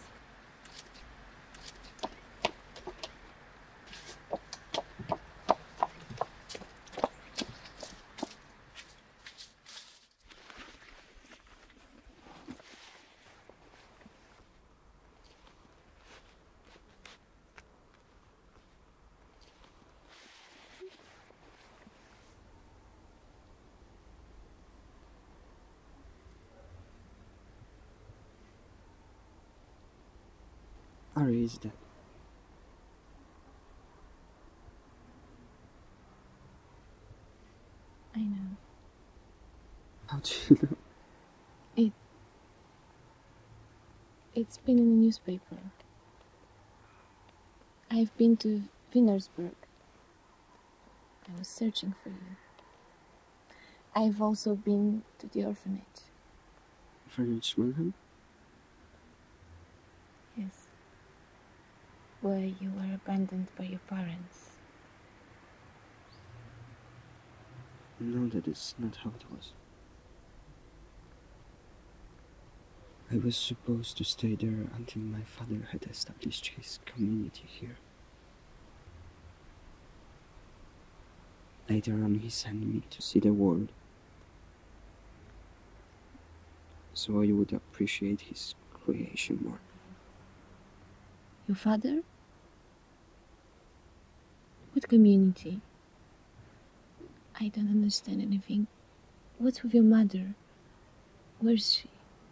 E: Ari is dead.
B: I know.
E: How do you know?
B: It... It's been in the newspaper. I've been to Wienersburg. I was searching for you. I've also been to the orphanage.
E: Orphanage Mannheim?
B: Yes. Where you were abandoned by your parents.
E: No, that is not how it was. I was supposed to stay there until my father had established his community here. Later on, he sent me to see the world, so I would appreciate his creation more.
B: Your father? What community? I don't understand anything. What's with your mother? Where's she?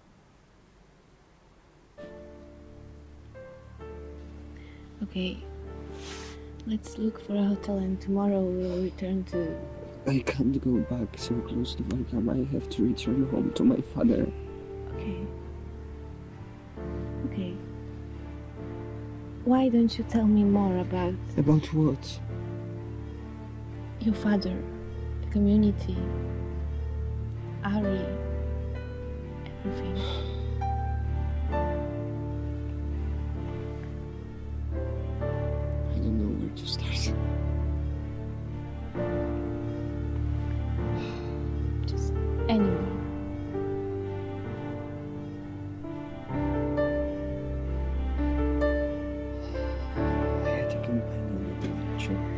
B: Okay, let's look for a hotel and tomorrow we'll return to...
E: I can't go back so close to Valkam. I have to return home to my father.
B: Okay. Okay. Why don't you tell me more about...
E: About what?
B: Your father, the community, Ari, everything.
E: I don't know where to start.
B: Just anywhere.
E: I had a companion with my children.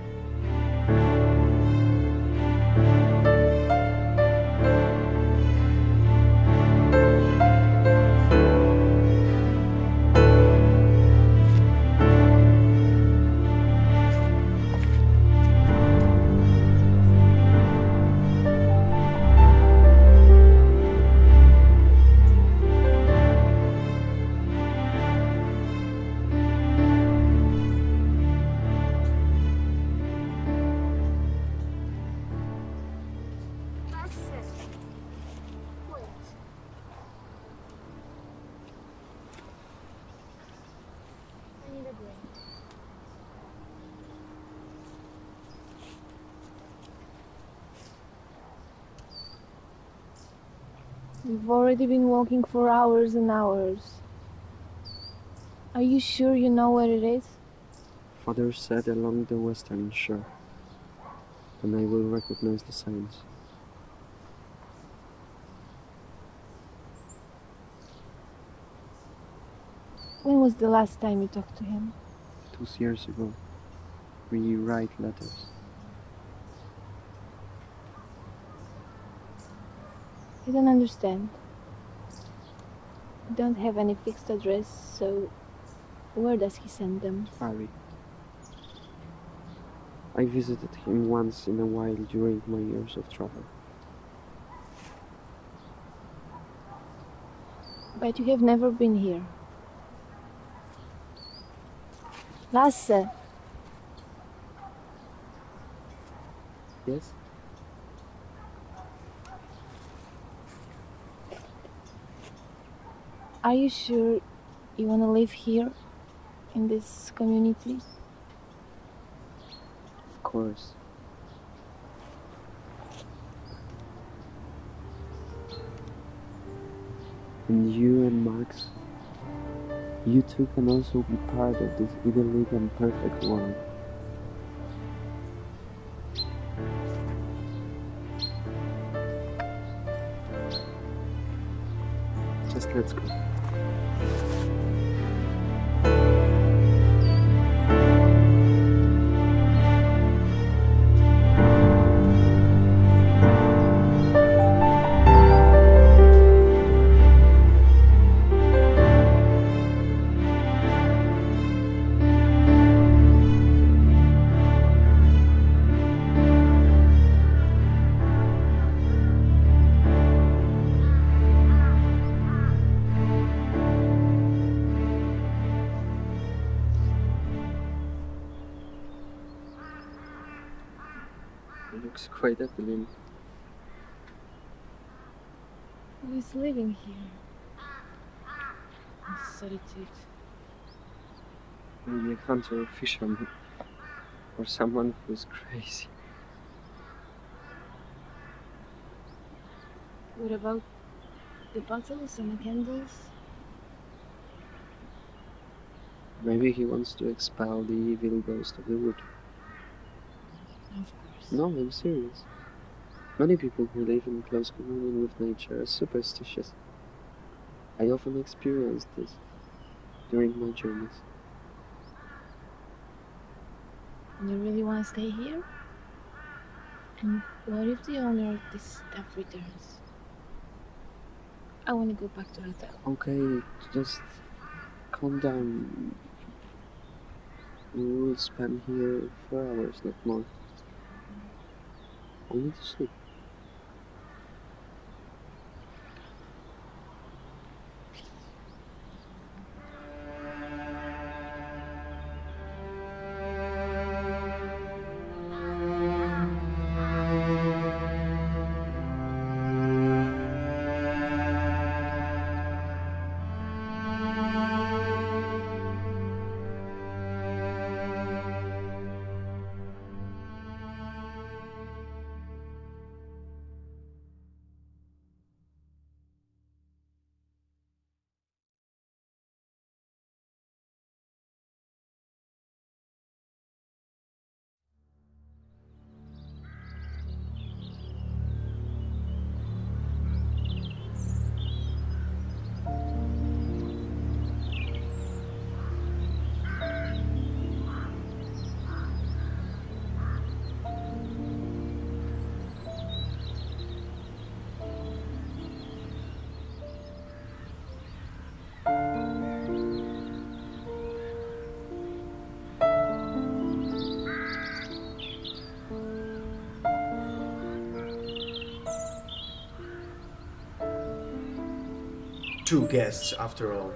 B: You've already been walking for hours and hours. Are you sure you know where it is?
E: Father said along the western shore. Then I will recognize the signs.
B: When was the last time you talked to him?
E: Two years ago. We write letters.
B: I don't understand. You don't have any fixed address, so where does he send them?
E: Ari. I visited him once in a while during my years of travel.
B: But you have never been here. Lasse.
E: Yes?
B: Are you sure you want to live here, in this community?
E: Of course. And you and Max, you two can also be part of this idyllic and perfect world. Just let's go. It looks quite appealing.
B: Who is living here? In solitude.
E: Maybe a hunter or fisherman. Or someone who's crazy.
B: What about the bottles and the candles?
E: Maybe he wants to expel the evil ghost of the wood.
B: Of course.
E: No, I'm serious. Many people who live in close communion with nature are superstitious. I often experience this during my journeys.
B: You really want to stay here? And what if the owner of this stuff returns? I want to go back to the hotel.
E: Okay, just calm down. We will spend here four hours, not more. Only to sleep.
U: Two guests, after all.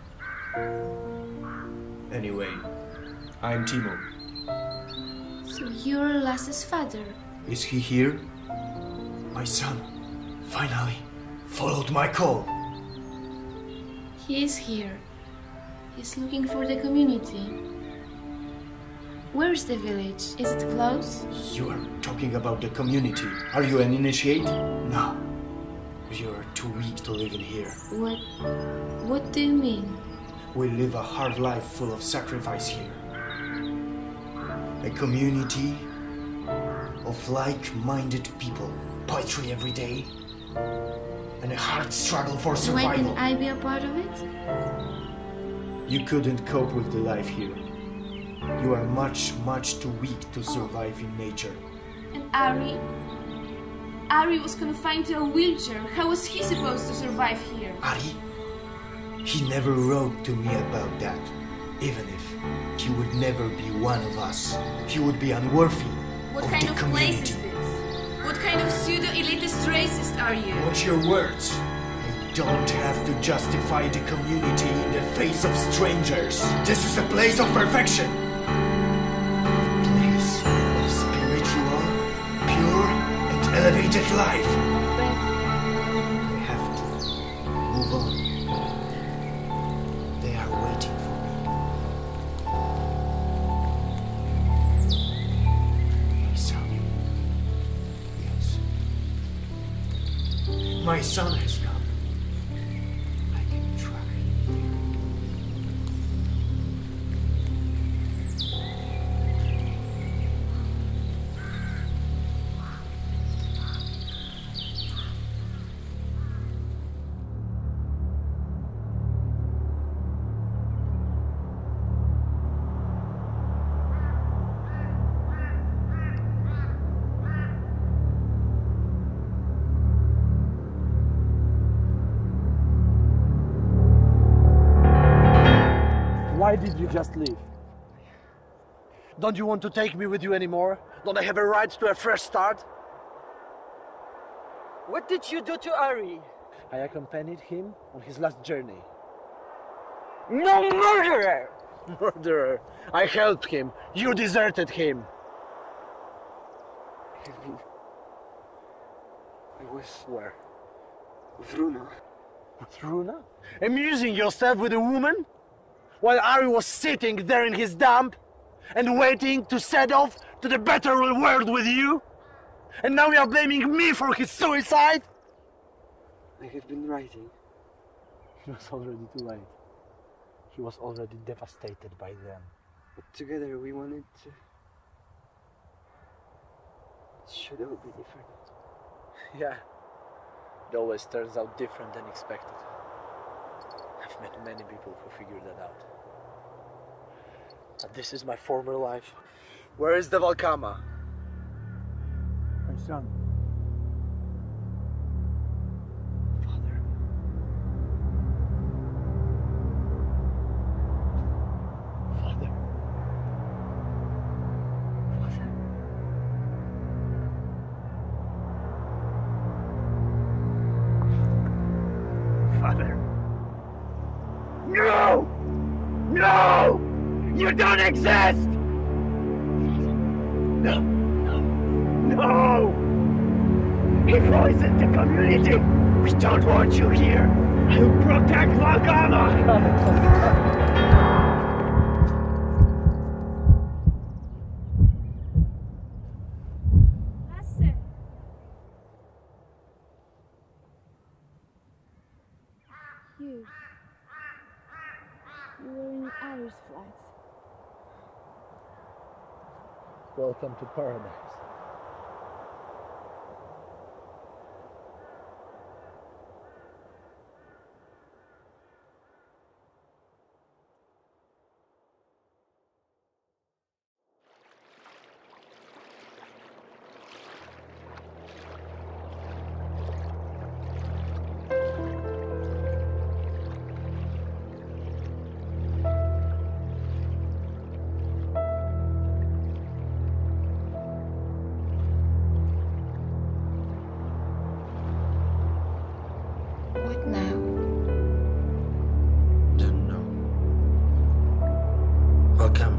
U: Anyway, I'm Timo.
M: So you're Lasse's father?
U: Is he here? My son, finally, followed my call.
M: He is here. He's looking for the community. Where's the village? Is it close?
U: You are talking about the community. Are you an initiate? No. You're too weak to live in here.
M: What... what do you mean?
U: We live a hard life full of sacrifice here. A community of like-minded people. Poetry every day. And a hard struggle for survival.
M: Why can I be a part of it?
U: You couldn't cope with the life here. You are much, much too weak to survive in nature.
M: And Ari? Ari was confined to a wheelchair. How was he supposed to survive here?
U: Ari? He never wrote to me about that. Even if he would never be one of us, he would be unworthy
M: What
U: of
M: kind
U: the
M: of
U: community.
M: place is this? What kind of pseudo-elitist racist are you?
U: Watch your words. I don't have to justify the community in the face of strangers. This is a place of perfection. A place of spiritual, pure, and elevated life. I have to move on. They are waiting for me. My son. Yes. My son has come. I can try.
C: Why did you just leave? Don't you want to take me with you anymore? Don't I have a right to a fresh start?
S: What did you do to Ari?
C: I accompanied him on his last journey.
S: No murderer!
C: Murderer! I helped him. You deserted him.
S: I was
C: Where?
S: with Runa.
C: With Runa? Amusing yourself with a woman? While Ari was sitting there in his dump and waiting to set off to the better world with you? And now you are blaming me for his suicide?
S: I have been writing.
C: It was already too late. He was already devastated by them.
S: But together we wanted to... It should all be different.
C: Yeah. It always turns out different than expected. I've met many people who figured that out. But this is my former life. Where is the Valkama?
H: My son.
C: Father. Father. Father.
S: Father. No! No! You don't exist! No! No! No! He poisoned the community! We don't want you here! I'll protect Valkama!
B: You. You were in Ari's flight.
C: Welcome to paradise.
B: What now?
U: Don't know. Valkama.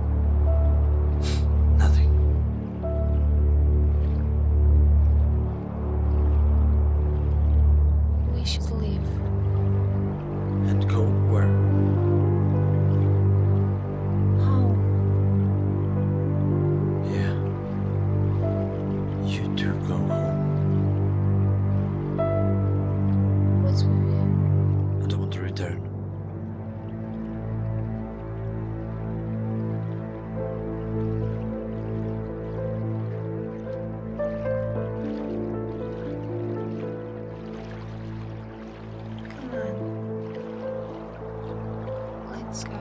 U: Nothing.
B: We should leave.
U: And go where?
B: Home.
U: Yeah. You do go home.
B: What's with you?
U: I don't want to return.
B: Come on. Let's go.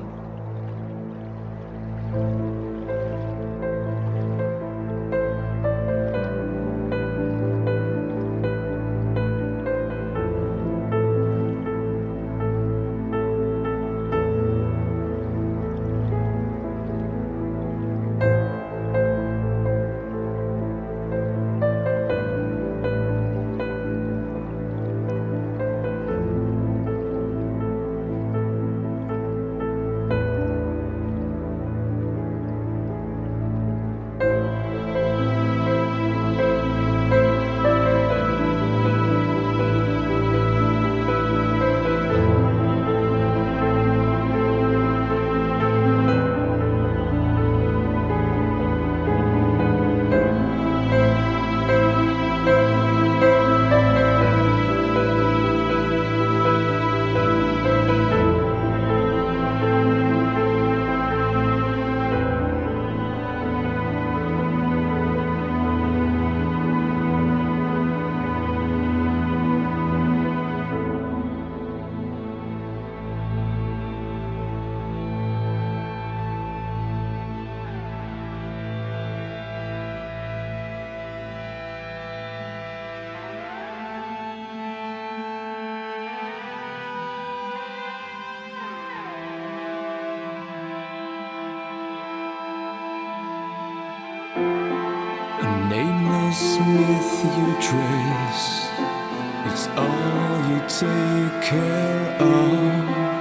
G: smith you trace, it's all you take care of.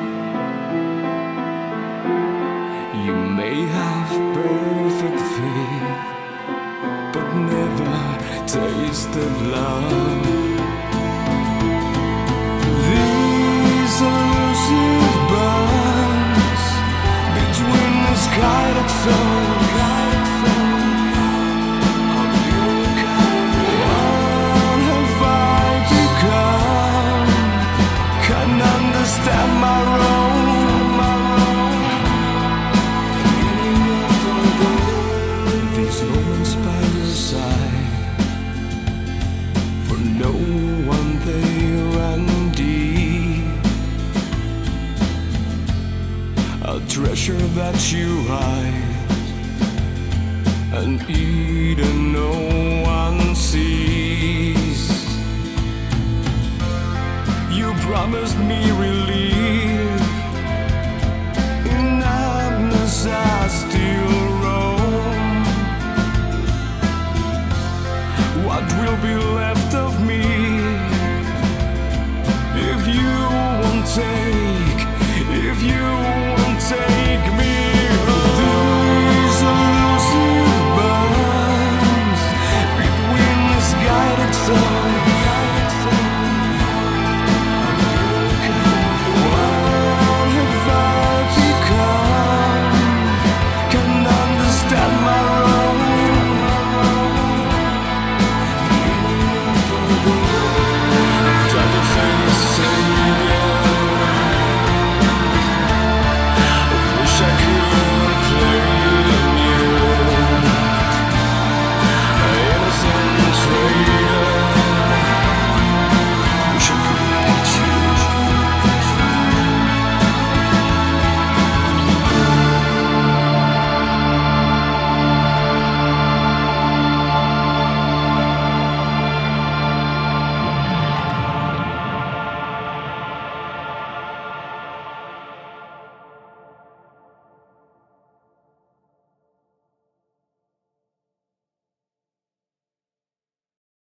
G: You may have perfect faith, but never tasted love. These elusive bonds between the sky that's so understand my wrong, my wrong. These moments by your side, for no one they run deep. A treasure that you hide, an Eden no one sees. You promised me relief,